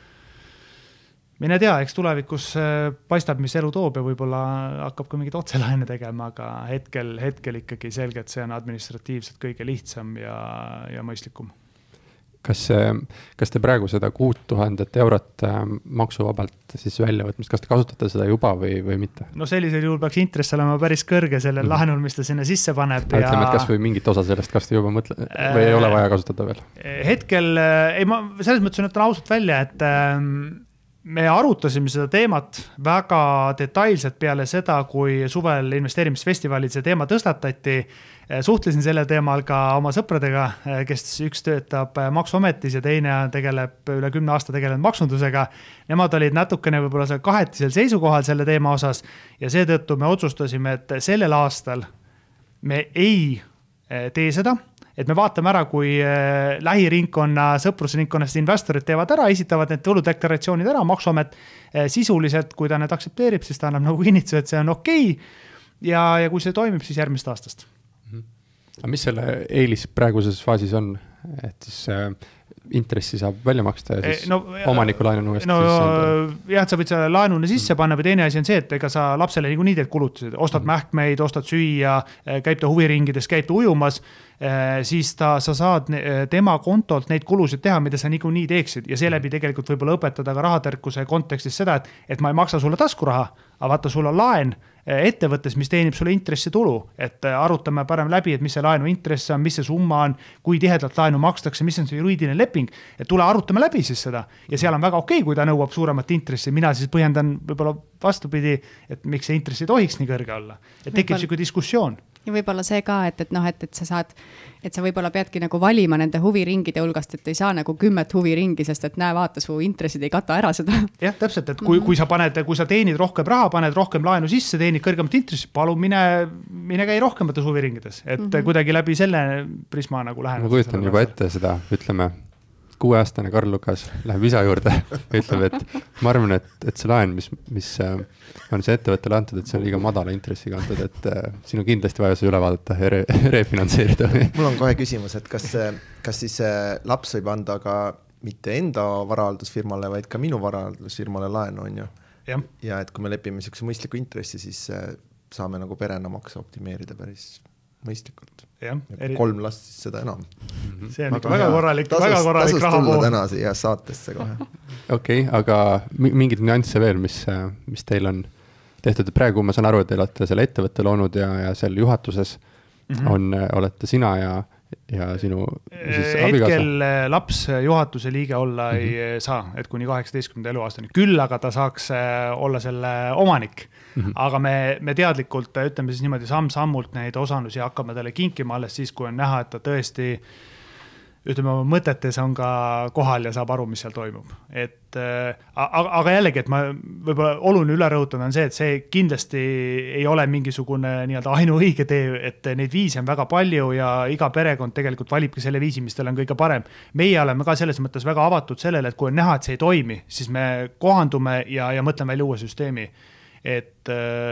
mine tea, eks tulevikus paistab, mis elu toob ja võib-olla hakkab ka mingid otselaine tegema, aga hetkel ikkagi selgelt see on administratiivselt kõige lihtsam ja mõistlikum. kas te praegu seda 6000 eurot maksuvabalt siis väljavõtmist, kas te kasutate seda juba või mitte? No sellisel juhul peaks intress olema päris kõrge sellel laenul, mis ta sinna sisse paneb. Ütleme, et kas või mingit osa sellest, kas te juba mõtle, või ei ole vaja kasutada veel? Hetkel, ma selles mõttes ütlen ausalt välja, et me arutasime seda teemat väga detailselt peale seda, kui suvel investeerimisfestivalil see teema tõstatati. Suhtlesin selle teemal ka oma sõpradega, kes üks töötab Maksuametis ja teine tegeleb üle 10 aasta tegelenud maksundusega. Nemad olid natukene võib-olla kahetisel seisukohal selle teema osas ja seetõttu me otsustasime, et sellel aastal me ei tee seda, et me vaatame ära, kui lähiringkonna, sõprusringkonnast investorid teevad ära, esitavad need tuludeklaratsioonid ära, Maksuamet sisuliselt, kui ta need aksepteerib, siis ta annab nagu kinnituse, et see on okei. Ja kui see toimib, siis järgmist aastast. Aga mis selle eelis praeguses faasis on? Et siis intressi saab välja maksta ja siis omaniku laenu uuesti jah, sa võid selle laenuna sisse panna või teine asi on see, et ega sa lapsele nii teed kulutused, ostad mähkmeid, ostad süüa, käib ta huviringides, käib ta ujumas, siis sa saad tema kontolt neid kulusid teha, mida sa nii teeksid ja seeläbi tegelikult võib-olla õpetada ka rahatarkuse kontekstis seda, et ma ei maksa sulle taskuraha, aga vaata sul on laen ettevõttes, mis teenib sulle intressitulu, et arutame parem läbi, et mis see laenu intress on, mis see summa on, kui tihedalt laenu makstakse, mis on see juriidiline leping, et tule arutame läbi siis seda ja seal on väga okei, kui ta nõuab suuremat intressi, mina siis põhjendan võib-olla vastupidi, et miks see intress ei tohiks nii kõrge olla, et tekib siuke diskussioon. Ja võib-olla see ka, et sa võib-olla peadki nagu valima nende huviringide hulgast, et ei saa nagu 10 huviringi, sest et näe, vaata, su intressid ei kata ära seda. Jah, täpselt, et kui sa teenid rohkem raha, paned rohkem laenu sisse, teenid kõrgemat intressi, palun mine käi rohkemates huviringides, et kuidagi läbi selle prisma nagu lähen. Ma kujutan juba ette seda, ütleme, 6-aastane Karl Lukas läheb isa juurde ja ütleb, et ma arvan, et see laen, mis on see ettevõttele antud, et see on liiga madala intressiga antud, et siin on kindlasti vaja see üle vaadata ja refinantseerida. Mul on kohe küsimus, et kas siis laps võib anda ka mitte enda varahaldusfirmale, vaid ka minu varahaldusfirmale laenu on ju. Ja et kui me lepime niisuguse mõistliku intressi, siis saame nagu perena makse optimeerida päris mõistlikult. 3 last siis seda enam. See on ikka väga korralik rahapool. Tasus tulla täna siia saatesse kohe. Okei, aga mingid nüansse veel, mis teil on tehtud. Praegu ma saan aru, et te olete selle ettevõtte loonud ja seal juhatuses olete sina ja sinu siis abikaasa. Hetkel laps juhatuse liige olla ei saa, et kuni 18. eluaastani. Küll aga ta saaks olla selle omanik. Aga me teadlikult, ütleme siis niimoodi samm-sammult neid osanusi hakkame talle kinkima alles siis, kui on näha, et ta tõesti, ütleme, mõtetes on ka kohal ja saab aru, mis seal toimub. Aga jällegi, et ma võib-olla oluline üle rõhutan on see, et see kindlasti ei ole mingisugune nii-öelda ainuõige tee, et neid viisi on väga palju ja iga perekond tegelikult valibki selle viisi, mis tal on kõige parem. Meie oleme ka selles mõttes väga avatud sellele, et kui on näha, et see ei toimi, siis me kohandume ja mõtleme välja uue süsteemi. Et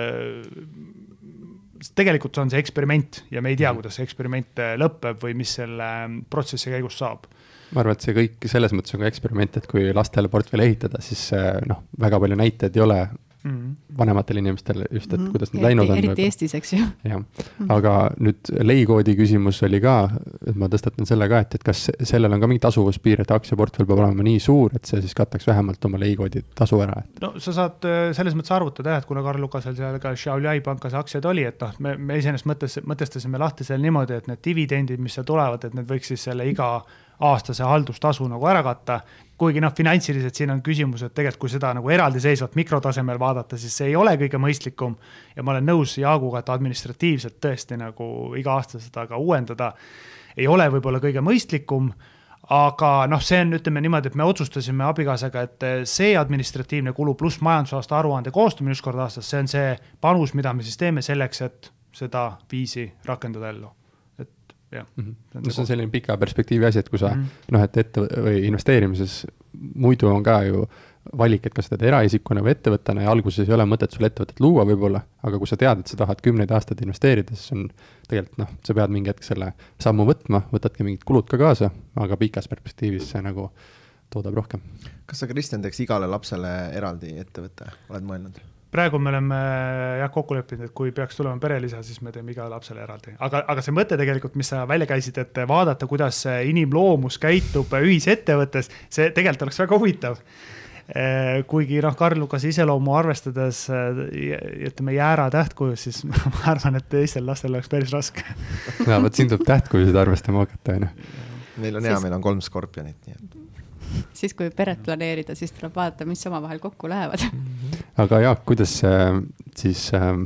tegelikult on see eksperiment ja me ei tea, kuidas see eksperiment lõpeb või mis selle protsessi käigus saab. Ma arvan, et see kõik selles mõttes on ka eksperiment, et kui lastele portfell ehitada, siis väga palju näiteid ei ole vanematel inimestel just, et kuidas need läinud on. Eriti Eestis, eks ju. Jah. Aga nüüd leikoodi küsimus oli ka, et ma tõstatan selle ka, et kas sellel on ka mingi tasuvuspiir, et aktsiaportfell peab olema nii suur, et see siis kataks vähemalt oma leikoodi tasu ära. No sa saad selles mõttes arvutada, et kuna Karl Lukasel seal ka Xiaoliai pankas aktsiad oli, et me iseenesest mõtestasime lahti seal niimoodi, et need dividendid, mis seal tulevad, et need võiks siis selle iga aastase haldustasu nagu ära katta. Kuigi finantsiliselt siin on küsimus, et tegelikult kui seda nagu eraldi seisvat mikrotasemel vaadata, siis see ei ole kõige mõistlikum ja ma olen nõus Jaaguga, et administratiivselt tõesti nagu iga aasta seda ka uuendada ei ole võib-olla kõige mõistlikum, aga see on, ütleme niimoodi, et me otsustasime abikaasaga, et see administratiivne kulu pluss majandusaasta aruande koostumine üks kord aastas, see on see panus, mida me siis teeme selleks, et seda viisi rakendada ellu. See on selline pika perspektiivi asi, et kui sa et või investeerimises muidu on ka ju valik, et kas seda eraisikuna või ettevõttena ja alguses ei ole mõtet sul ettevõtet luua võib-olla, aga kui sa tead, et sa tahad 10 aastat investeerida, siis on tegelikult sa pead mingi hetk selle sammu võtma, võtadki mingid kulud ka kaasa, aga pikas perspektiivis see nagu toodab rohkem. Kas sa, Kristjan, teeks igale lapsele eraldi ettevõtte, oled mõelnud? praegu me oleme kokku leppinud, et kui peaks tulema perelisa, siis me teeme iga lapsele eraldi. Aga see mõte tegelikult, mis sa välja käisid, et vaadata, kuidas inimloomus käitub ühisettevõttes, see tegelikult oleks väga huvitav. Kuigi Karl-Lukase iseloomu arvestades ütleme jäära tähtkujus, siis ma arvan, et teistel lastel oleks päris raske. Ja, võt siin tuleb tähtkujusid arvestama hakata. Meil on hea, meil on 3 skorpionit, nii et siis kui peret planeerida, siis tuleb vaadata, mis omavahel kokku lähevad. Aga Jaak, kuidas siis,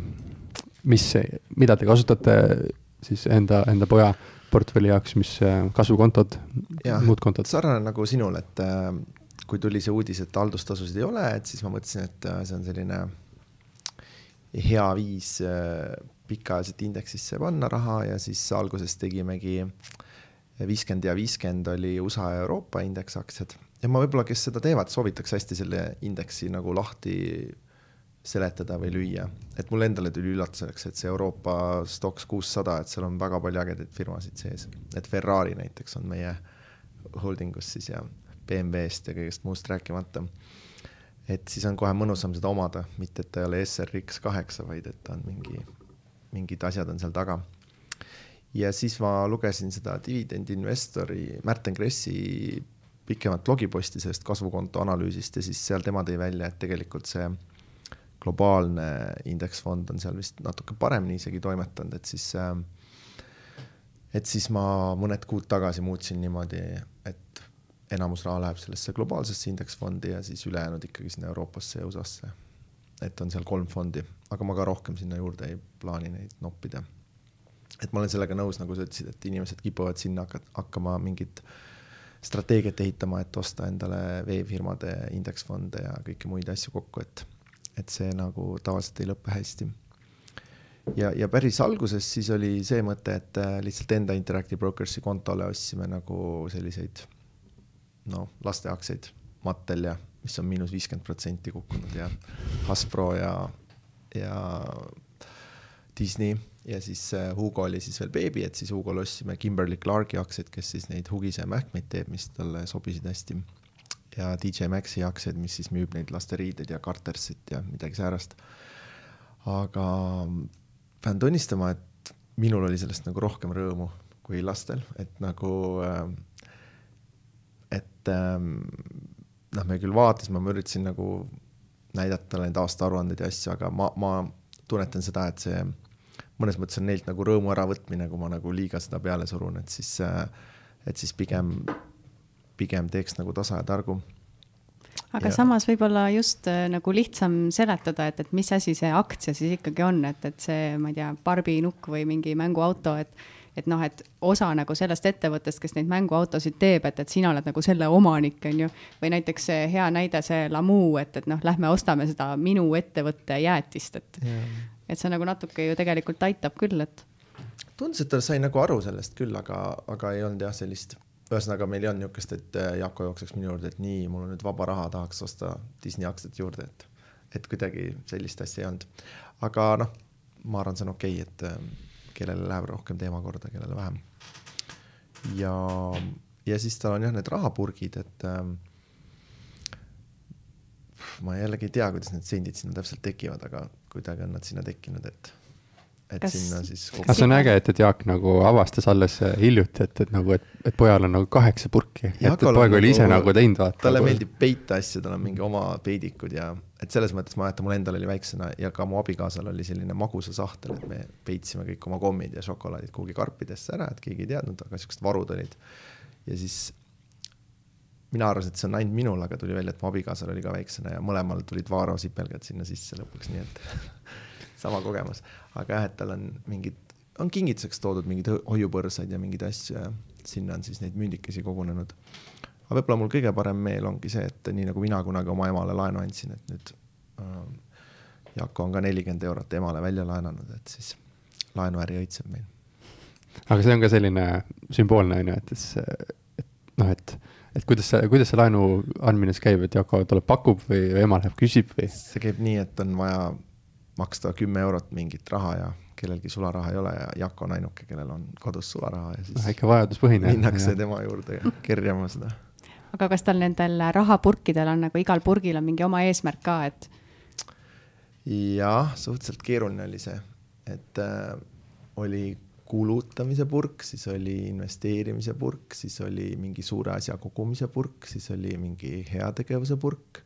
mida te kasutate siis enda poja portfelli jaoks, mis kasvukontod, muud kontod? Sarnane nagu sinul, et kui tuli see uudis, et haldustasusid ei ole, et siis ma mõtlesin, et see on selline hea viis pikaajaliselt indeksisse panna raha ja siis alguses tegimegi 50 ja 50 oli USA ja Euroopa indeksaktsiad. Ja ma võib-olla, kes seda teevad, soovitaks hästi selle indeksi nagu lahti seletada või lüüa. Et mul endale tuli üllatuseks, et see Euroopa Stocks 600, et seal on väga palju ägedaid firmasid sees. Et Ferrari näiteks on meie holdingus siis ja BMW-st ja kõigest muust rääkimata. Et siis on kohe mõnusam seda omada, mitte et ta ei ole SRX8, vaid et ta on mingid asjad on seal taga. Ja siis ma lugesin seda Dividend Investori Märten Kressi pikemat blogiposti sellest kasvukonto analüüsist ja siis seal tema tõi välja, et tegelikult see globaalne indeksfond on seal vist natuke paremini isegi toimetanud, et siis ma mõned kuud tagasi muutsin niimoodi, et enamus raha läheb sellesse globaalsesse indeksfondi ja siis ülejäänud ikkagi sinna Euroopasse ja USAsse. Et on seal 3 fondi, aga ma ka rohkem sinna juurde ei plaani neid noppida. Et ma olen sellega nõus, nagu sa ütlesid, et inimesed kipuvad sinna hakkama mingit strateegiat ehitama, et osta endale veefirmade indeksfonde ja kõiki muid asju kokku, et see nagu tavaliselt ei lõppe hästi. Ja päris alguses siis oli see mõte, et lihtsalt enda Interactive Brokersi kontole ostsime nagu selliseid lasteaktsiaid, Mattel ja mis on -50% kukkunud ja Hasbro ja Disney ja siis Hugo oli siis veel beebi, et siis Hugo ostsime Kimberly Clarki aktsiaid, kes siis neid Hugise ja mähkmeid teeb, mis talle sobisid hästi. Ja DJ Maxi aktsiaid, mis siis müüb neid lasteriideid ja Cartersit ja midagi säärast. Aga pean tunnistama, et minul oli sellest nagu rohkem rõõmu kui lastel, et nagu me küll vaatasime, ma üritasin nagu näidata neid aasta aruanded ja asju, aga ma tunnetan seda, et see mõnes mõttes on neilt nagu rõõmu äravõtmine, kui ma nagu liiga seda peale surun, et siis pigem teeks nagu tasa ja targu. Aga samas võib-olla just nagu lihtsam seletada, et mis asi see aktsia siis ikkagi on, et see, ma ei tea, Barbi nukk või mingi mänguauto, et osa nagu sellest ettevõttest, kes neid mänguautosid teeb, et sina oled nagu selle omanik, on ju. Või näiteks see hea näide see Lamu, et lähme ostame seda minu ettevõtte jäätist, et see nagu natuke ju tegelikult aitab küll, et tundus, et ta sai nagu aru sellest küll, aga ei olnud jah sellist, ühesõnaga meil ei olnud niukest, et Jaako jookseks minu juurde, et nii, mul on nüüd vaba raha, tahaks osta Disney aktsiat juurde, et kuidagi sellist asja ei olnud. Aga ma arvan, see on okei, et kellele läheb rohkem teema korda, kellele vähem. Ja siis tal on jah need rahapurgid, et ma jällegi ei tea, kuidas need sendid sinna täpselt tekivad, aga kuidagi on nad sinna tekkinud, et sinna siis... Aga see on äge, et Jaak nagu avastas alles hiljuti, et pojal on nagu 8 purki, et poeg oli ise nagu teinud vaata. Talle meeldib peita asju, tal on mingi oma peidikud ja et selles mõttes ma mäletan, mul endal oli väiksena ja ka mu abikaasal oli selline magusa sahtel, et me peitsime kõik oma kommid ja šokolaadid kuhugi karpidesse ära, et keegi ei teadnud, aga sellised varud olid. Ja siis mina arvasin, et see on ainult minul, aga tuli välja, et mu abikaasal oli ka väiksena ja mõlemal tulid Vaaro sipelgad sinna sisse lõpuks, nii et sama kogemus. Aga jah, et tal on kingituseks toodud mingid hoiupõrsaid ja mingid asju ja sinna on siis neid mündikesi kogunenud. Aga võib-olla mul kõige parem meel ongi see, et nii nagu mina kunagi oma emale laenu andsin, et nüüd Jaako on ka 40 € emale välja laenanud, et siis laenuäri õitseb meil. Aga see on ka selline sümboolne, et kuidas see laenu andmine käib, et Jaako tuleb pakub või ema läheb küsib või? See käib nii, et on vaja maksta 10 € mingit raha ja kellelgi sularaha ei ole ja Jaako on ainuke, kellel on kodus sularaha ja siis ikka vajaduspõhine. Minnakse tema juurde kerjama seda. Aga kas tal nendel rahapurkidel on nagu igal purgil on mingi oma eesmärk ka, et? jah, suhteliselt keeruline oli see, et oli kulutamise purk, siis oli investeerimise purk, siis oli mingi suure asja kogumise purk, siis oli mingi heategevuse purk.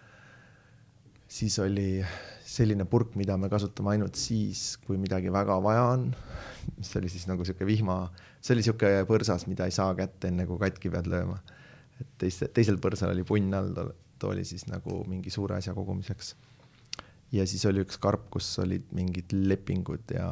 Siis oli selline purk, mida me kasutame ainult siis, kui midagi väga vaja on. See oli siis nagu siuke vihma, see oli siuke põrsas, mida ei saa kätte enne, kui katki pead lööma. Et teisel põrsal oli punn all, too oli siis nagu mingi suure asja kogumiseks. Ja siis oli üks karp, kus olid mingid lepingud ja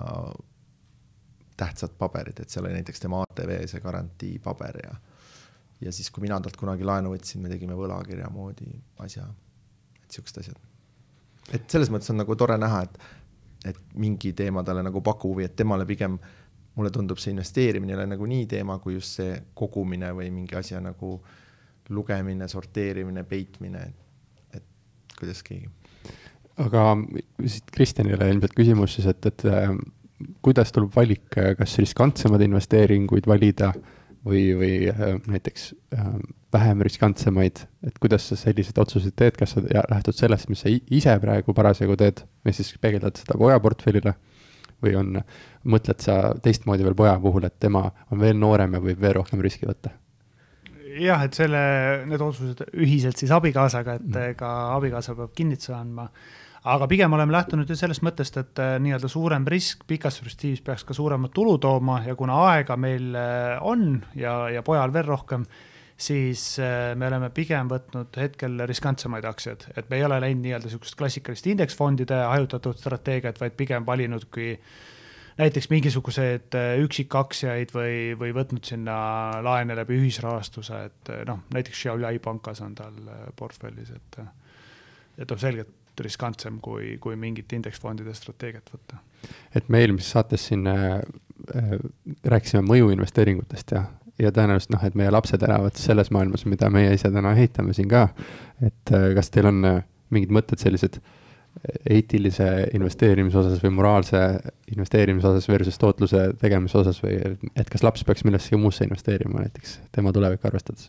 tähtsad paberid, et seal oli näiteks tema ATV, see garantiipaber ja siis, kui mina talt kunagi laenu võtsin, me tegime võlakirja moodi asja, et siuksed asjad. Et selles mõttes on nagu tore näha, et mingi teema talle nagu paku või et temale pigem, mulle tundub see investeerimine ei ole nagu nii teema, kui just see kogumine või mingi asja nagu lugemine, sorteerimine, peitmine, et kuidas keegi. Aga siit Kristjanile ilmselt küsimus siis, et kuidas tuleb valik, kas riskantsemad investeeringuid valida või näiteks vähem riskantsemaid, et kuidas sa sellised otsused teed, kas sa lähtud sellest, mis sa ise praegu parasjagu teed, või siis peegeldad seda poja portfellile või mõtled sa teistmoodi veel poja puhul, et tema on veel noorem ja võib veel rohkem riski võtta? Jah, et need otsused ühiselt siis abikaasaga, et ka abikaasa peab kinnituse andma. Aga pigem oleme lähtunud ju sellest mõttest, et nii-öelda suurem risk pikas perspektiivis peaks ka suuremat tulu tooma ja kuna aega meil on ja pojal veel rohkem, siis me oleme pigem võtnud hetkel riskantsemaid aktsiad. Et me ei ole läinud nii-öelda sellist klassikalist indeksfondide hajutatud strateegiat, vaid pigem valinud kui näiteks mingisugused üksikaktsiaid või võtnud sinna laene läbi ühisrahastuse, et näiteks Xiaoyai pankas on tal portfellis, et on selgelt riskantsem kui mingit indeksfondide strateegiat võtta. Et me eelmises saates siin rääkisime mõjuinvesteeringutest ja tõenäoliselt, et meie lapsed elavad selles maailmas, mida meie ise täna ehitame siin ka. Et kas teil on mingid mõtted sellised eetilise investeerimise osas või moraalse investeerimise osas versus tootluse tegemise osas või et kas laps peaks millessegi muusse investeerima näiteks tema tulevik arvestades?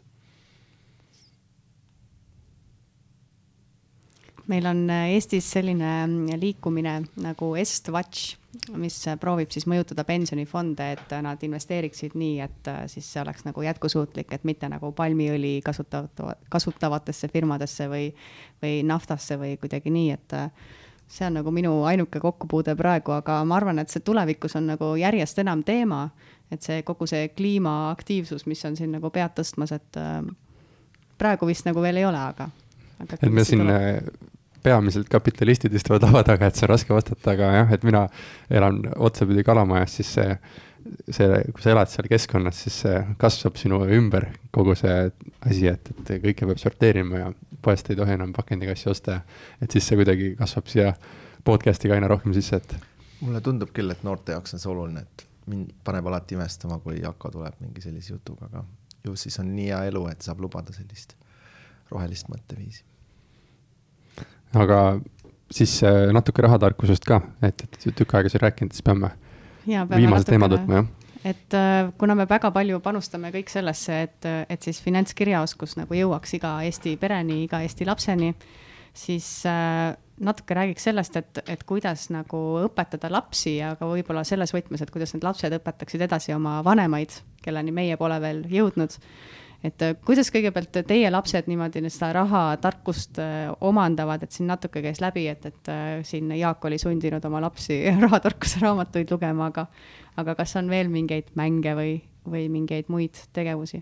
Meil on Eestis selline liikumine nagu Est-Watch, mis proovib siis mõjutada pensionifonde, et nad investeeriksid nii, et siis see oleks nagu jätkusuutlik, et mitte nagu palmiõli kasutavatesse firmadesse või naftasse või kuidagi nii, et see on nagu minu ainuke kokkupuude praegu, aga ma arvan, et see tulevikus on nagu järjest enam teema, et see kogu see kliimaaktiivsus, mis on siin nagu pead tõstmas, et praegu vist nagu veel ei ole, aga et me siin peamiselt kapitalistid istuvad lava taga, et see on raske vastata, aga jah, et mina elan otsapidi Kalamajas, siis kui sa elad seal keskkonnas, siis kasvab sinu ümber kogu see asi, et kõike peab sorteerima ja poest ei tohi enam pakendikassi osta, et siis see kuidagi kasvab siia podcastiga aina rohkem sisse, et mulle tundub küll, et noorte jaoks on see oluline, et mind paneb alati imestama, kui Jako tuleb mingi sellise jutuga, aga ju siis on nii hea elu, et saab lubada sellist rohelist mõtteviisi. Aga siis natuke rahatarkusest ka, et tükk aega siin rääkinud, siis peame viimased teemad võtma, jah? Et kuna me väga palju panustame kõik sellesse, et siis finantskirjaoskus nagu jõuaks iga Eesti pereni, iga Eesti lapseni, siis natuke räägiks sellest, et kuidas nagu õpetada lapsi, aga võib-olla selles võtmes, et kuidas need lapsed õpetaksid edasi oma vanemaid, kelleni meie pole veel jõudnud. Et kuidas kõigepealt teie lapsed niimoodi seda rahatarkust omandavad, et siin natuke käis läbi, et siin Jaak oli sundinud oma lapsi rahatarkuse raamatuid lugema, aga kas on veel mingeid mänge või mingeid muid tegevusi?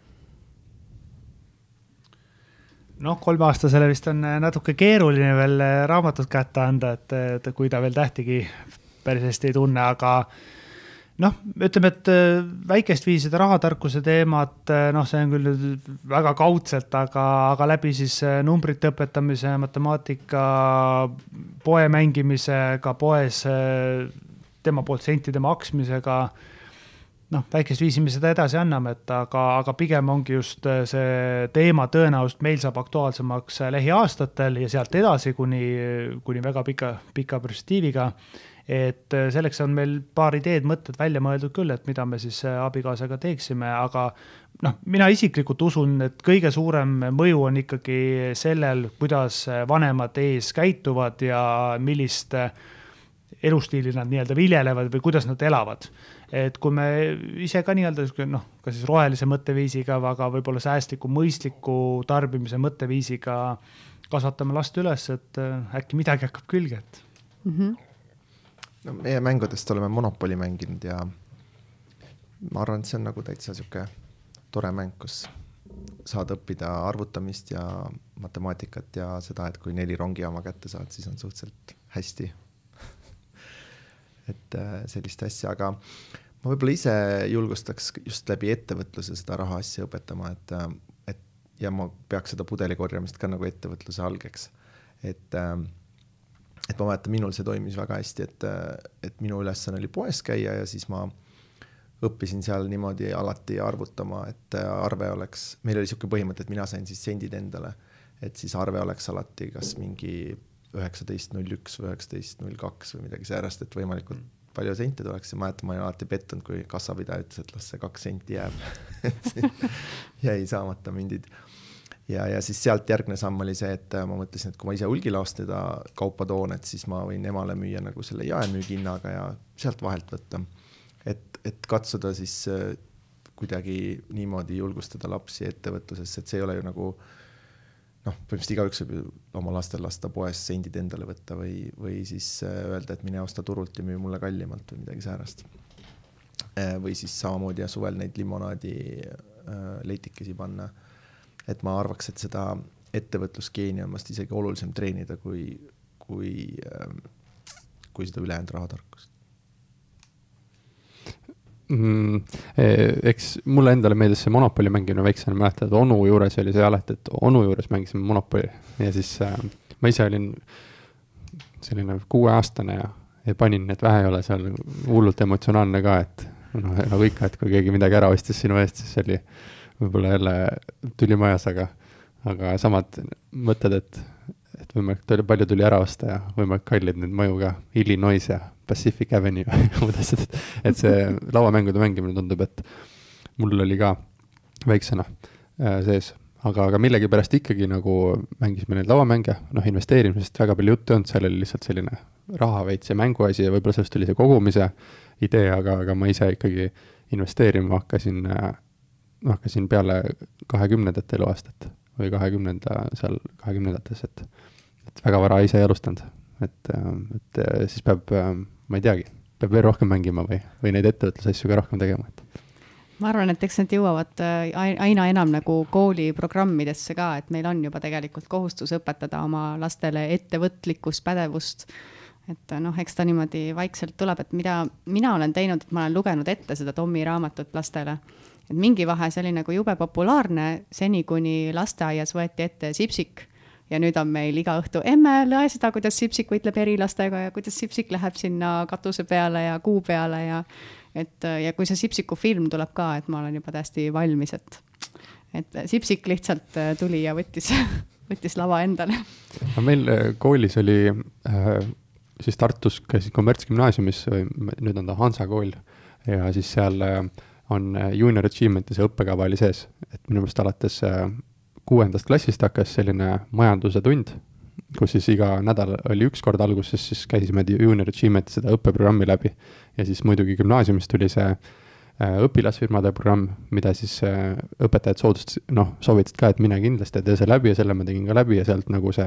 3-aastasele vist on natuke keeruline veel raamatut kätte anda, et kui ta veel tähtigi päris hästi ei tunne, aga ütleme, et väikest viisida rahatarkuse teemat, see on küll väga kaudselt, aga läbi siis numbrite õpetamise, matemaatika, poe mängimisega, poes tema poolt sentide maksmisega, väikest viisi me seda edasi anname, aga pigem ongi just see teema tõenäoliselt meil saab aktuaalsemaks lähiaastatel ja sealt edasi kuni väga pika perspektiiviga. et selleks on meil paar ideed, mõtted välja mõeldud küll, et mida me siis abikaasaga teeksime, aga mina isiklikult usun, et kõige suurem mõju on ikkagi sellel, kuidas vanemad ees käituvad ja millist elustiili nad nii-öelda viljelevad või kuidas nad elavad. Et kui me ise ka nii-öelda ka siis rohelise mõtteviisiga, aga võib-olla säästliku, mõistliku tarbimise mõtteviisiga kasvatame last üles, et äkki midagi hakkab külge. No, meie mängudest oleme Monopoli mänginud ja ma arvan, et see on nagu täitsa siuke tore mäng, kus saad õppida arvutamist ja matemaatikat ja seda, et kui 4 rongijaama kätte saad, siis on suhteliselt hästi. Et sellist asja, aga ma võib-olla ise julgustaks just läbi ettevõtluse seda raha asja õpetama, et ja ma peaks seda pudeli korjamist ka nagu ettevõtluse algeks. Et ma mäletan, minul see toimis väga hästi, et minu ülesanne oli poes käia ja siis ma õppisin seal niimoodi alati arvutama, et arve oleks, meil oli siuke põhimõte, et mina sain siis sendid endale, et siis arve oleks alati kas mingi 19.01 või 19.02 või midagi säärast, et võimalikult palju sente tuleks ja ma olen alati pettunud, kui kassapidaja ütles, et las see 2 senti jääb. Jäi saamata mindid. Ja siis sealt järgne samm oli see, et ma mõtlesin, et kui ma ise hulgilaost teda kaupa toon, et siis ma võin emale müüa nagu selle jaemüüginnaga ja sealt vahelt võtta. Et katsuda siis kuidagi niimoodi julgustada lapsi ettevõtlusesse, et see ei ole ju nagu põhimõtteliselt igaüks võib ju oma lastel lasta poes sendid endale võtta või siis öelda, et mine osta turult ja müü mulle kallimalt või midagi säärast. Või siis samamoodi ja suvel neid limonaadi leitikesi panna. Et ma arvaks, et seda ettevõtlusgeeni on vast isegi olulisem treenida kui seda ülejäänud rahatarkust. Eks mulle endale meeldis see Monopoli mängimine väiksena, mäletad, onu juures oli see alati, et onu juures mängisime Monopoli ja siis ma ise olin selline 6-aastane ja panin, et vähe ei ole seal hullult emotsionaalne ka, et nagu ikka, et kui keegi midagi ära ostis sinu eest, siis oli võib-olla jälle tuli majas, aga samad mõtted, et võimalik palju tuli ära osta ja võimalik kallid need maju ka, Illinois ja Pacific Avenue, et see lauamängude mängimine tundub, et mul oli ka väiksena sees, aga millegi pärast ikkagi nagu mängisime neid lauamänge, investeerimisest väga palju juttu on, seal oli lihtsalt selline raha veits ja mänguasi ja võib-olla sellest tuli see kogumise idee, aga ma ise ikkagi investeerima hakkasin peale 20. eluaastat või 20-ndates, et väga vara ise ei alustanud, et siis peab, ma ei teagi, peab veel rohkem mängima või neid ettevõtlusasju ka rohkem tegema. Ma arvan, et eks need jõuavad aina enam nagu kooliprogrammidesse ka, et meil on juba tegelikult kohustus õpetada oma lastele ettevõtlikkust, pädevust. Et eks ta niimoodi vaikselt tuleb, et mida mina olen teinud, et ma olen lugenud ette seda Tommi raamatut lastele. Et mingi vahe see oli nagu jube populaarne, seni kuni lasteaias võeti ette Sipsik. Ja nüüd on meil iga õhtu emme lõe seda, kuidas Sipsik võitleb erilastega ja kuidas Sipsik läheb sinna katuse peale ja kuu peale ja kui see Sipsiku film tuleb ka, et ma olen juba täiesti valmis, et Sipsik lihtsalt tuli ja võttis lava endale. Meil koolis oli siis Tartus käisid kommertsgümnaasiumis, nüüd on ta Hansa kool ja siis seal on junior achievement'i see õppekava oli sees, et minu meelest alates 6. klassist hakkas selline majanduse tund, kus siis iga nädal oli üks kord alguses, siis käisime junior achievement'i seda õppeprogrammi läbi ja siis muidugi gümnaasiumist tuli see õpilasfirmade programm, mida siis õpetajad soovitasid ka, et mine kindlasti tee see läbi ja selle ma tegin ka läbi ja sealt nagu see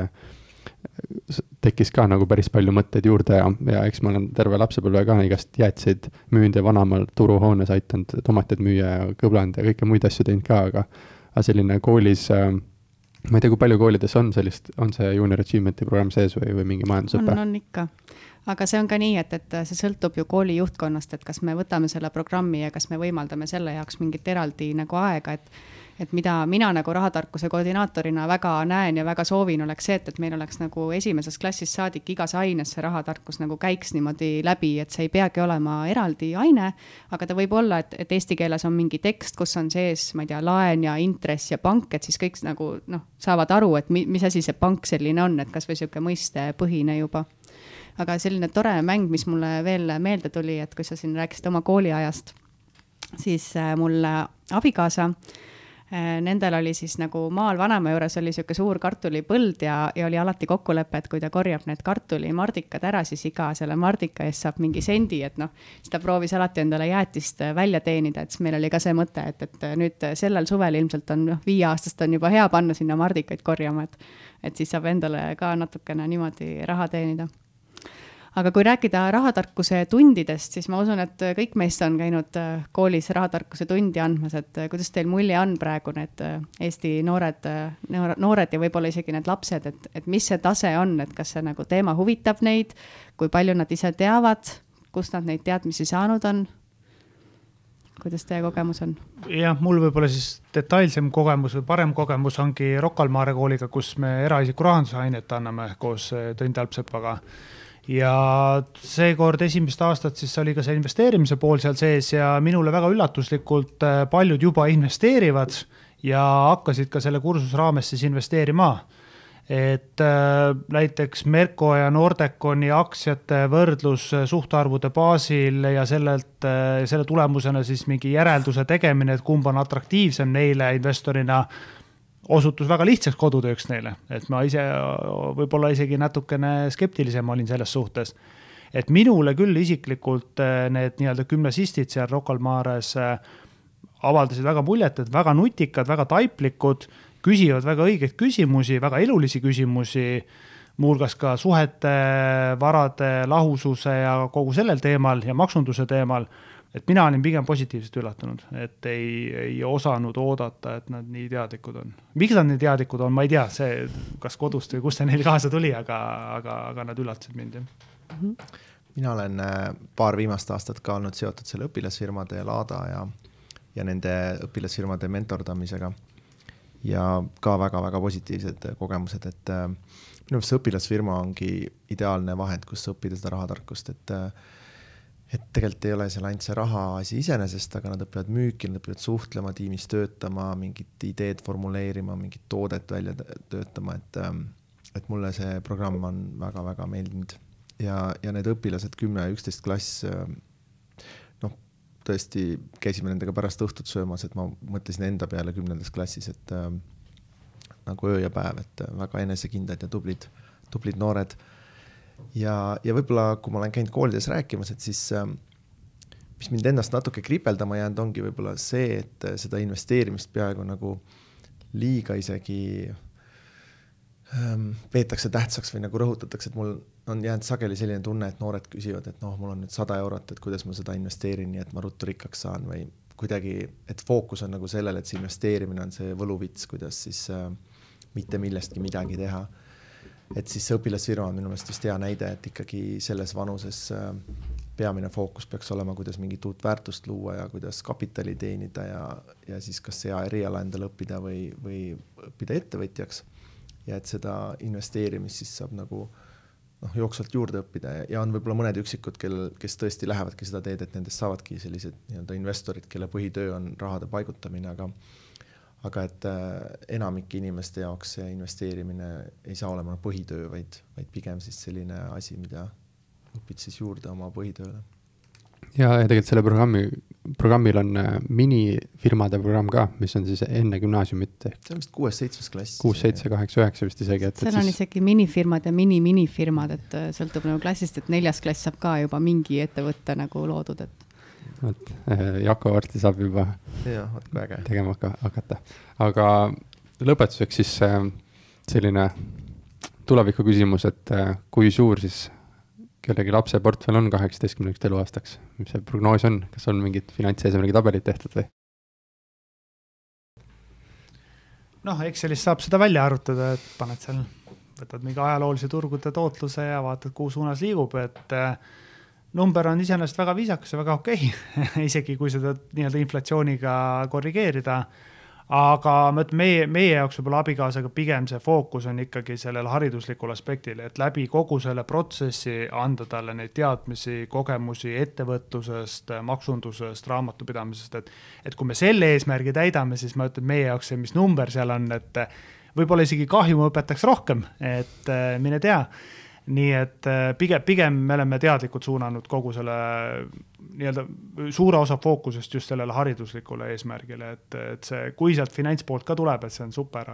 tekkis ka nagu päris palju mõtteid juurde ja eks ma olen terve lapsepõlve ka igast jäätseid müünud ja vanamaal turuhoones aitanud tomateid müüa ja kõblanud ja kõike muid asju teinud ka, aga selline koolis, ma ei tea, kui palju koolides on see junior achievement'i programm sees või mingi majandusõpe? On ikka. Aga see on ka nii, et see sõltub ju kooli juhtkonnast, et kas me võtame selle programmi ja kas me võimaldame selle jaoks mingit eraldi nagu aega, et mida mina nagu rahatarkuse koordinaatorina väga näen ja väga soovin, oleks see, et meil oleks nagu esimeses klassis saadik igas aines see rahatarkus nagu käiks niimoodi läbi, et see ei peagi olema eraldi aine, aga ta võib olla, et eesti keeles on mingi tekst, kus on sees, ma ei tea, laen ja intress ja pank, et siis kõik nagu saavad aru, et mis asi see pank selline on, et kas või siuke mõistepõhine juba. Aga selline tore mäng, mis mulle veel meelde tuli, et kui sa siin rääkisid oma kooliajast, siis mul abikaasa, nendel oli siis nagu maal vanema juures oli siuke suur kartulipõld ja oli alati kokkulepe, et kui ta korjab need kartulimardikad ära, siis iga selle mardika eest saab mingi sendi, et siis ta proovis alati endale jäätist välja teenida, et siis meil oli ka see mõte, et nüüd sellel suvel ilmselt on 5 aastast on juba hea panna sinna mardikaid korjama, et siis saab endale ka natukene niimoodi raha teenida. Aga kui rääkida rahatarkuse tundidest, siis ma usun, et kõik meist on käinud koolis rahatarkuse tundi andmas, et kuidas teil mulje on praegu need Eesti noored ja võib-olla isegi need lapsed, et mis see tase on, et kas see nagu teema huvitab neid, kui palju nad ise teavad, kust nad neid teadmisi saanud on? Kuidas teie kogemus on? Jah, mul võib-olla siis detailsem kogemus või parem kogemus ongi Rocca al Mare kooliga, kus me eraisiku rahanduse ainet anname koos Tõnn Talpsepaga. Ja seekord esimest aastat siis oli ka see investeerimise pool seal sees ja minule väga üllatuslikult paljud juba investeerivad ja hakkasid ka selle kursuse raames siis investeerima. Et näiteks Merko ja Nordeconi aktsiate võrdlus suhtarvude baasil ja selle tulemusena siis mingi järelduse tegemine, et kumb on atraktiivsem neile investorina, osutus väga lihtsaks kodutööks neile, et ma ise võib-olla isegi natukene skeptilisem olin selles suhtes. Et minule küll isiklikult need nii-öelda gümnasistid seal Rocca al Mares avaldasid väga muljet, et väga nutikad, väga taiplikud, küsivad väga õigeid küsimusi, väga elulisi küsimusi, muulgas ka suhete, varade, lahususe ja kogu sellel teemal ja maksunduse teemal. Et mina olin pigem positiivselt üllatunud, et ei osanud oodata, et nad nii teadlikud on. Miks nad nii teadlikud on, ma ei tea, see kas kodust või kus see neil kaasa tuli, aga nad üllatasid mind. Mina olen paar viimast aastat ka olnud seotud selle õpilasfirmade Laada ja nende õpilasfirmade mentordamisega ja ka väga-väga positiivsed kogemused, et minu arust see õpilasfirma ongi ideaalne vahend, kus õppida seda rahatarkust, et tegelikult ei ole seal ainult see raha asi iseenesest, aga nad õpivad müüki, nad õpivad suhtlema, tiimis töötama, mingit ideed formuleerima, mingit toodet välja töötama, et mulle see programm on väga-väga meeldinud. Ja need õpilased 10 ja 11 klass, tõesti käisime nendega pärast õhtut söömas, et ma mõtlesin enda peale 10. klassis, et nagu öö ja päev, et väga enesekindlad ja tublid noored. Ja võib-olla, kui ma olen käinud koolides rääkimas, et siis mis mind ennast natuke kripeldama jäänud ongi võib-olla see, et seda investeerimist peaaegu nagu liiga isegi peetakse tähtsaks või nagu rõhutatakse, et mul on jäänud sageli selline tunne, et noored küsivad, et mul on nüüd 100 eurot, et kuidas ma seda investeerin, nii et ma ruttu rikkaks saan või kuidagi, et fookus on nagu sellele, et see investeerimine on see võluvits, kuidas siis mitte millestki midagi teha. Et siis see õpilasfirma on minu meelest just hea näide, et ikkagi selles vanuses peamine fookus peaks olema, kuidas mingit uut väärtust luua ja kuidas kapitali teenida ja siis kas see eriala endale õppida või õppida ettevõtjaks. Ja et seda investeerimist siis saab nagu jooksvalt juurde õppida ja on võib-olla mõned üksikud, kes tõesti lähevadki seda teed, et nendest saavadki sellised nii-öelda investorid, kelle põhitöö on rahade paigutamine, aga et enamik inimeste jaoks see investeerimine ei saa olema põhitöö, vaid pigem siis selline asi, mida õpid siis juurde oma põhitööle. Ja tegelikult selle programmil on minifirmade programm ka, mis on siis enne gümnaasiumit. See on vist 6-7 klass. 6, 7, 8, 9 vist isegi. Seal on isegi minifirmad ja minifirmad, et sõltub nagu klassist, et 4. klass saab ka juba mingi ettevõtte nagu loodud, et Jako varsti saab juba tegema hakata. Aga lõpetuseks siis selline tuleviku küsimus, et kui suur siis kellegi lapse portfell on 18 eluaastaks? Mis see prognoos on? Kas on mingid finantseesemegi tabelid tehtud või? Excelis saab seda välja arvutada, et paned seal, võtad mingi ajaloolise turgude tootluse ja vaatad, kuhu suunas liigub, et number on iseenesest väga viisakas ja väga okei, isegi kui seda nii-öelda inflatsiooniga korrigeerida. aga ma ütlen, meie jaoks võib-olla abikaasaga pigem see fookus on ikkagi sellel hariduslikul aspektil, et läbi kogu selle protsessi anda talle neid teadmisi, kogemusi ettevõtlusest, maksundusest, raamatupidamisest, et kui me selle eesmärgi täidame, siis ma ütlen, meie jaoks see, mis number seal on, et võib-olla isegi kahju õpetaks rohkem, et mine tea. Nii et pigem me oleme teadlikud suunanud kogu selle nii-öelda suure osa fookusest just sellele hariduslikule eesmärgile, et see, kui sealt finantspoolt ka tuleb, et see on super,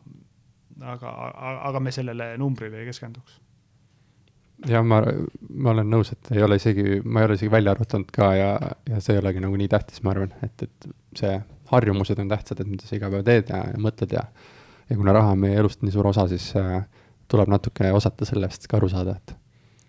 aga me sellele numbrile ei keskenduks. Ja ma olen nõus, et ma ei ole isegi välja arvutanud ka ja see ei olegi nagu nii tähtis, ma arvan, et see harjumused on tähtsad, et mida sa iga päev teed ja mõtled ja kuna raha on meie elust nii suur osa, siis tuleb natuke osata sellest ka aru saada, et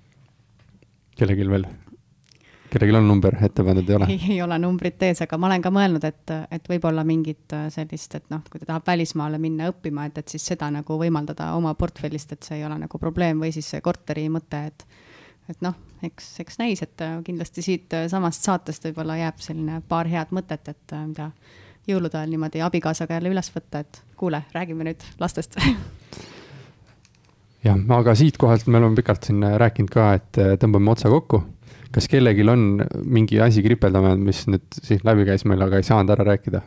kellelgi on number ette pandud, ei ole? Ei ole numbrit ees, aga ma olen ka mõelnud, et võib-olla mingit sellist, et kui ta tahab välismaale minna õppima, et siis seda nagu võimaldada oma portfellist, et see ei ole nagu probleem või siis see korteri mõte, et eks näis, et kindlasti siit samast saatest võib-olla jääb selline paar head mõtet, et mida jõulude ajal niimoodi abikaasaga jälle üles võtta, et kuule, räägime nüüd lastest. Jah, aga siit kohalt me oleme pikalt siin rääkinud ka, et tõmbame otsa kokku. Kas kellelgi on mingi asi kripeldame, mis nüüd siin läbi käis meil, aga ei saanud ära rääkida?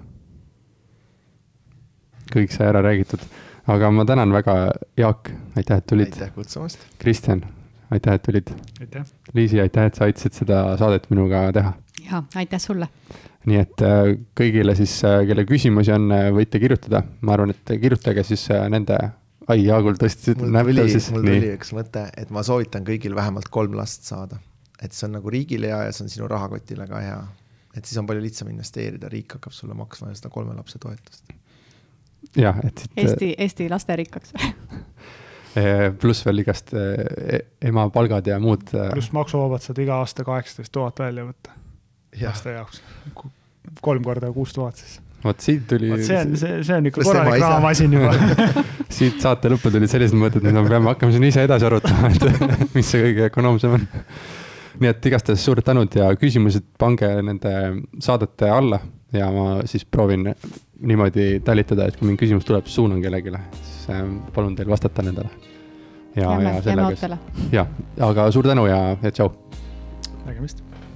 Kõik sai ära räägitud. Aga ma tänan väga, Jaak, aitäh, et tulid. Aitäh kutsumast. Kristjan, aitäh, et tulid. Aitäh. Liisi, aitäh, et sa aitasid seda saadet minuga teha. Ja, aitäh sulle. Nii et kõigile siis, kelle küsimusi on, võite kirjutada. Ma arvan, et kirjutage siis nende... Jaagul tõesti mul tuli üks mõte, et ma soovitan kõigil vähemalt 3 last saada. Et see on nagu riigile hea ja see on sinu rahakotile ka hea. Et siis on palju lihtsam investeerida, riik hakkab sulle maksma seda 3 lapse toetust. Ja, et Eesti lasterikkaks. Pluss veel igast ema palgad ja muud. Pluss maksuvabad saad iga aasta 18 000 välja võtta laste jaoks. 3 korda 6 000 siis. Vot siit tuli... See on ikka korralik raamasin juba. Siit saate lõppu tuli sellised mõtted, et me peame hakkama siin ise edasi arutama, et mis see kõige ökonoomsem on. Nii et igastahes suured tänud ja küsimused pange nende saadete alla ja ma siis proovin niimoodi talitada, et kui mingi küsimus tuleb, suunan kellegile, siis palun teil vastata nendele. Jääme ootele. Ja, aga suur tänu ja tšau. Nägemist.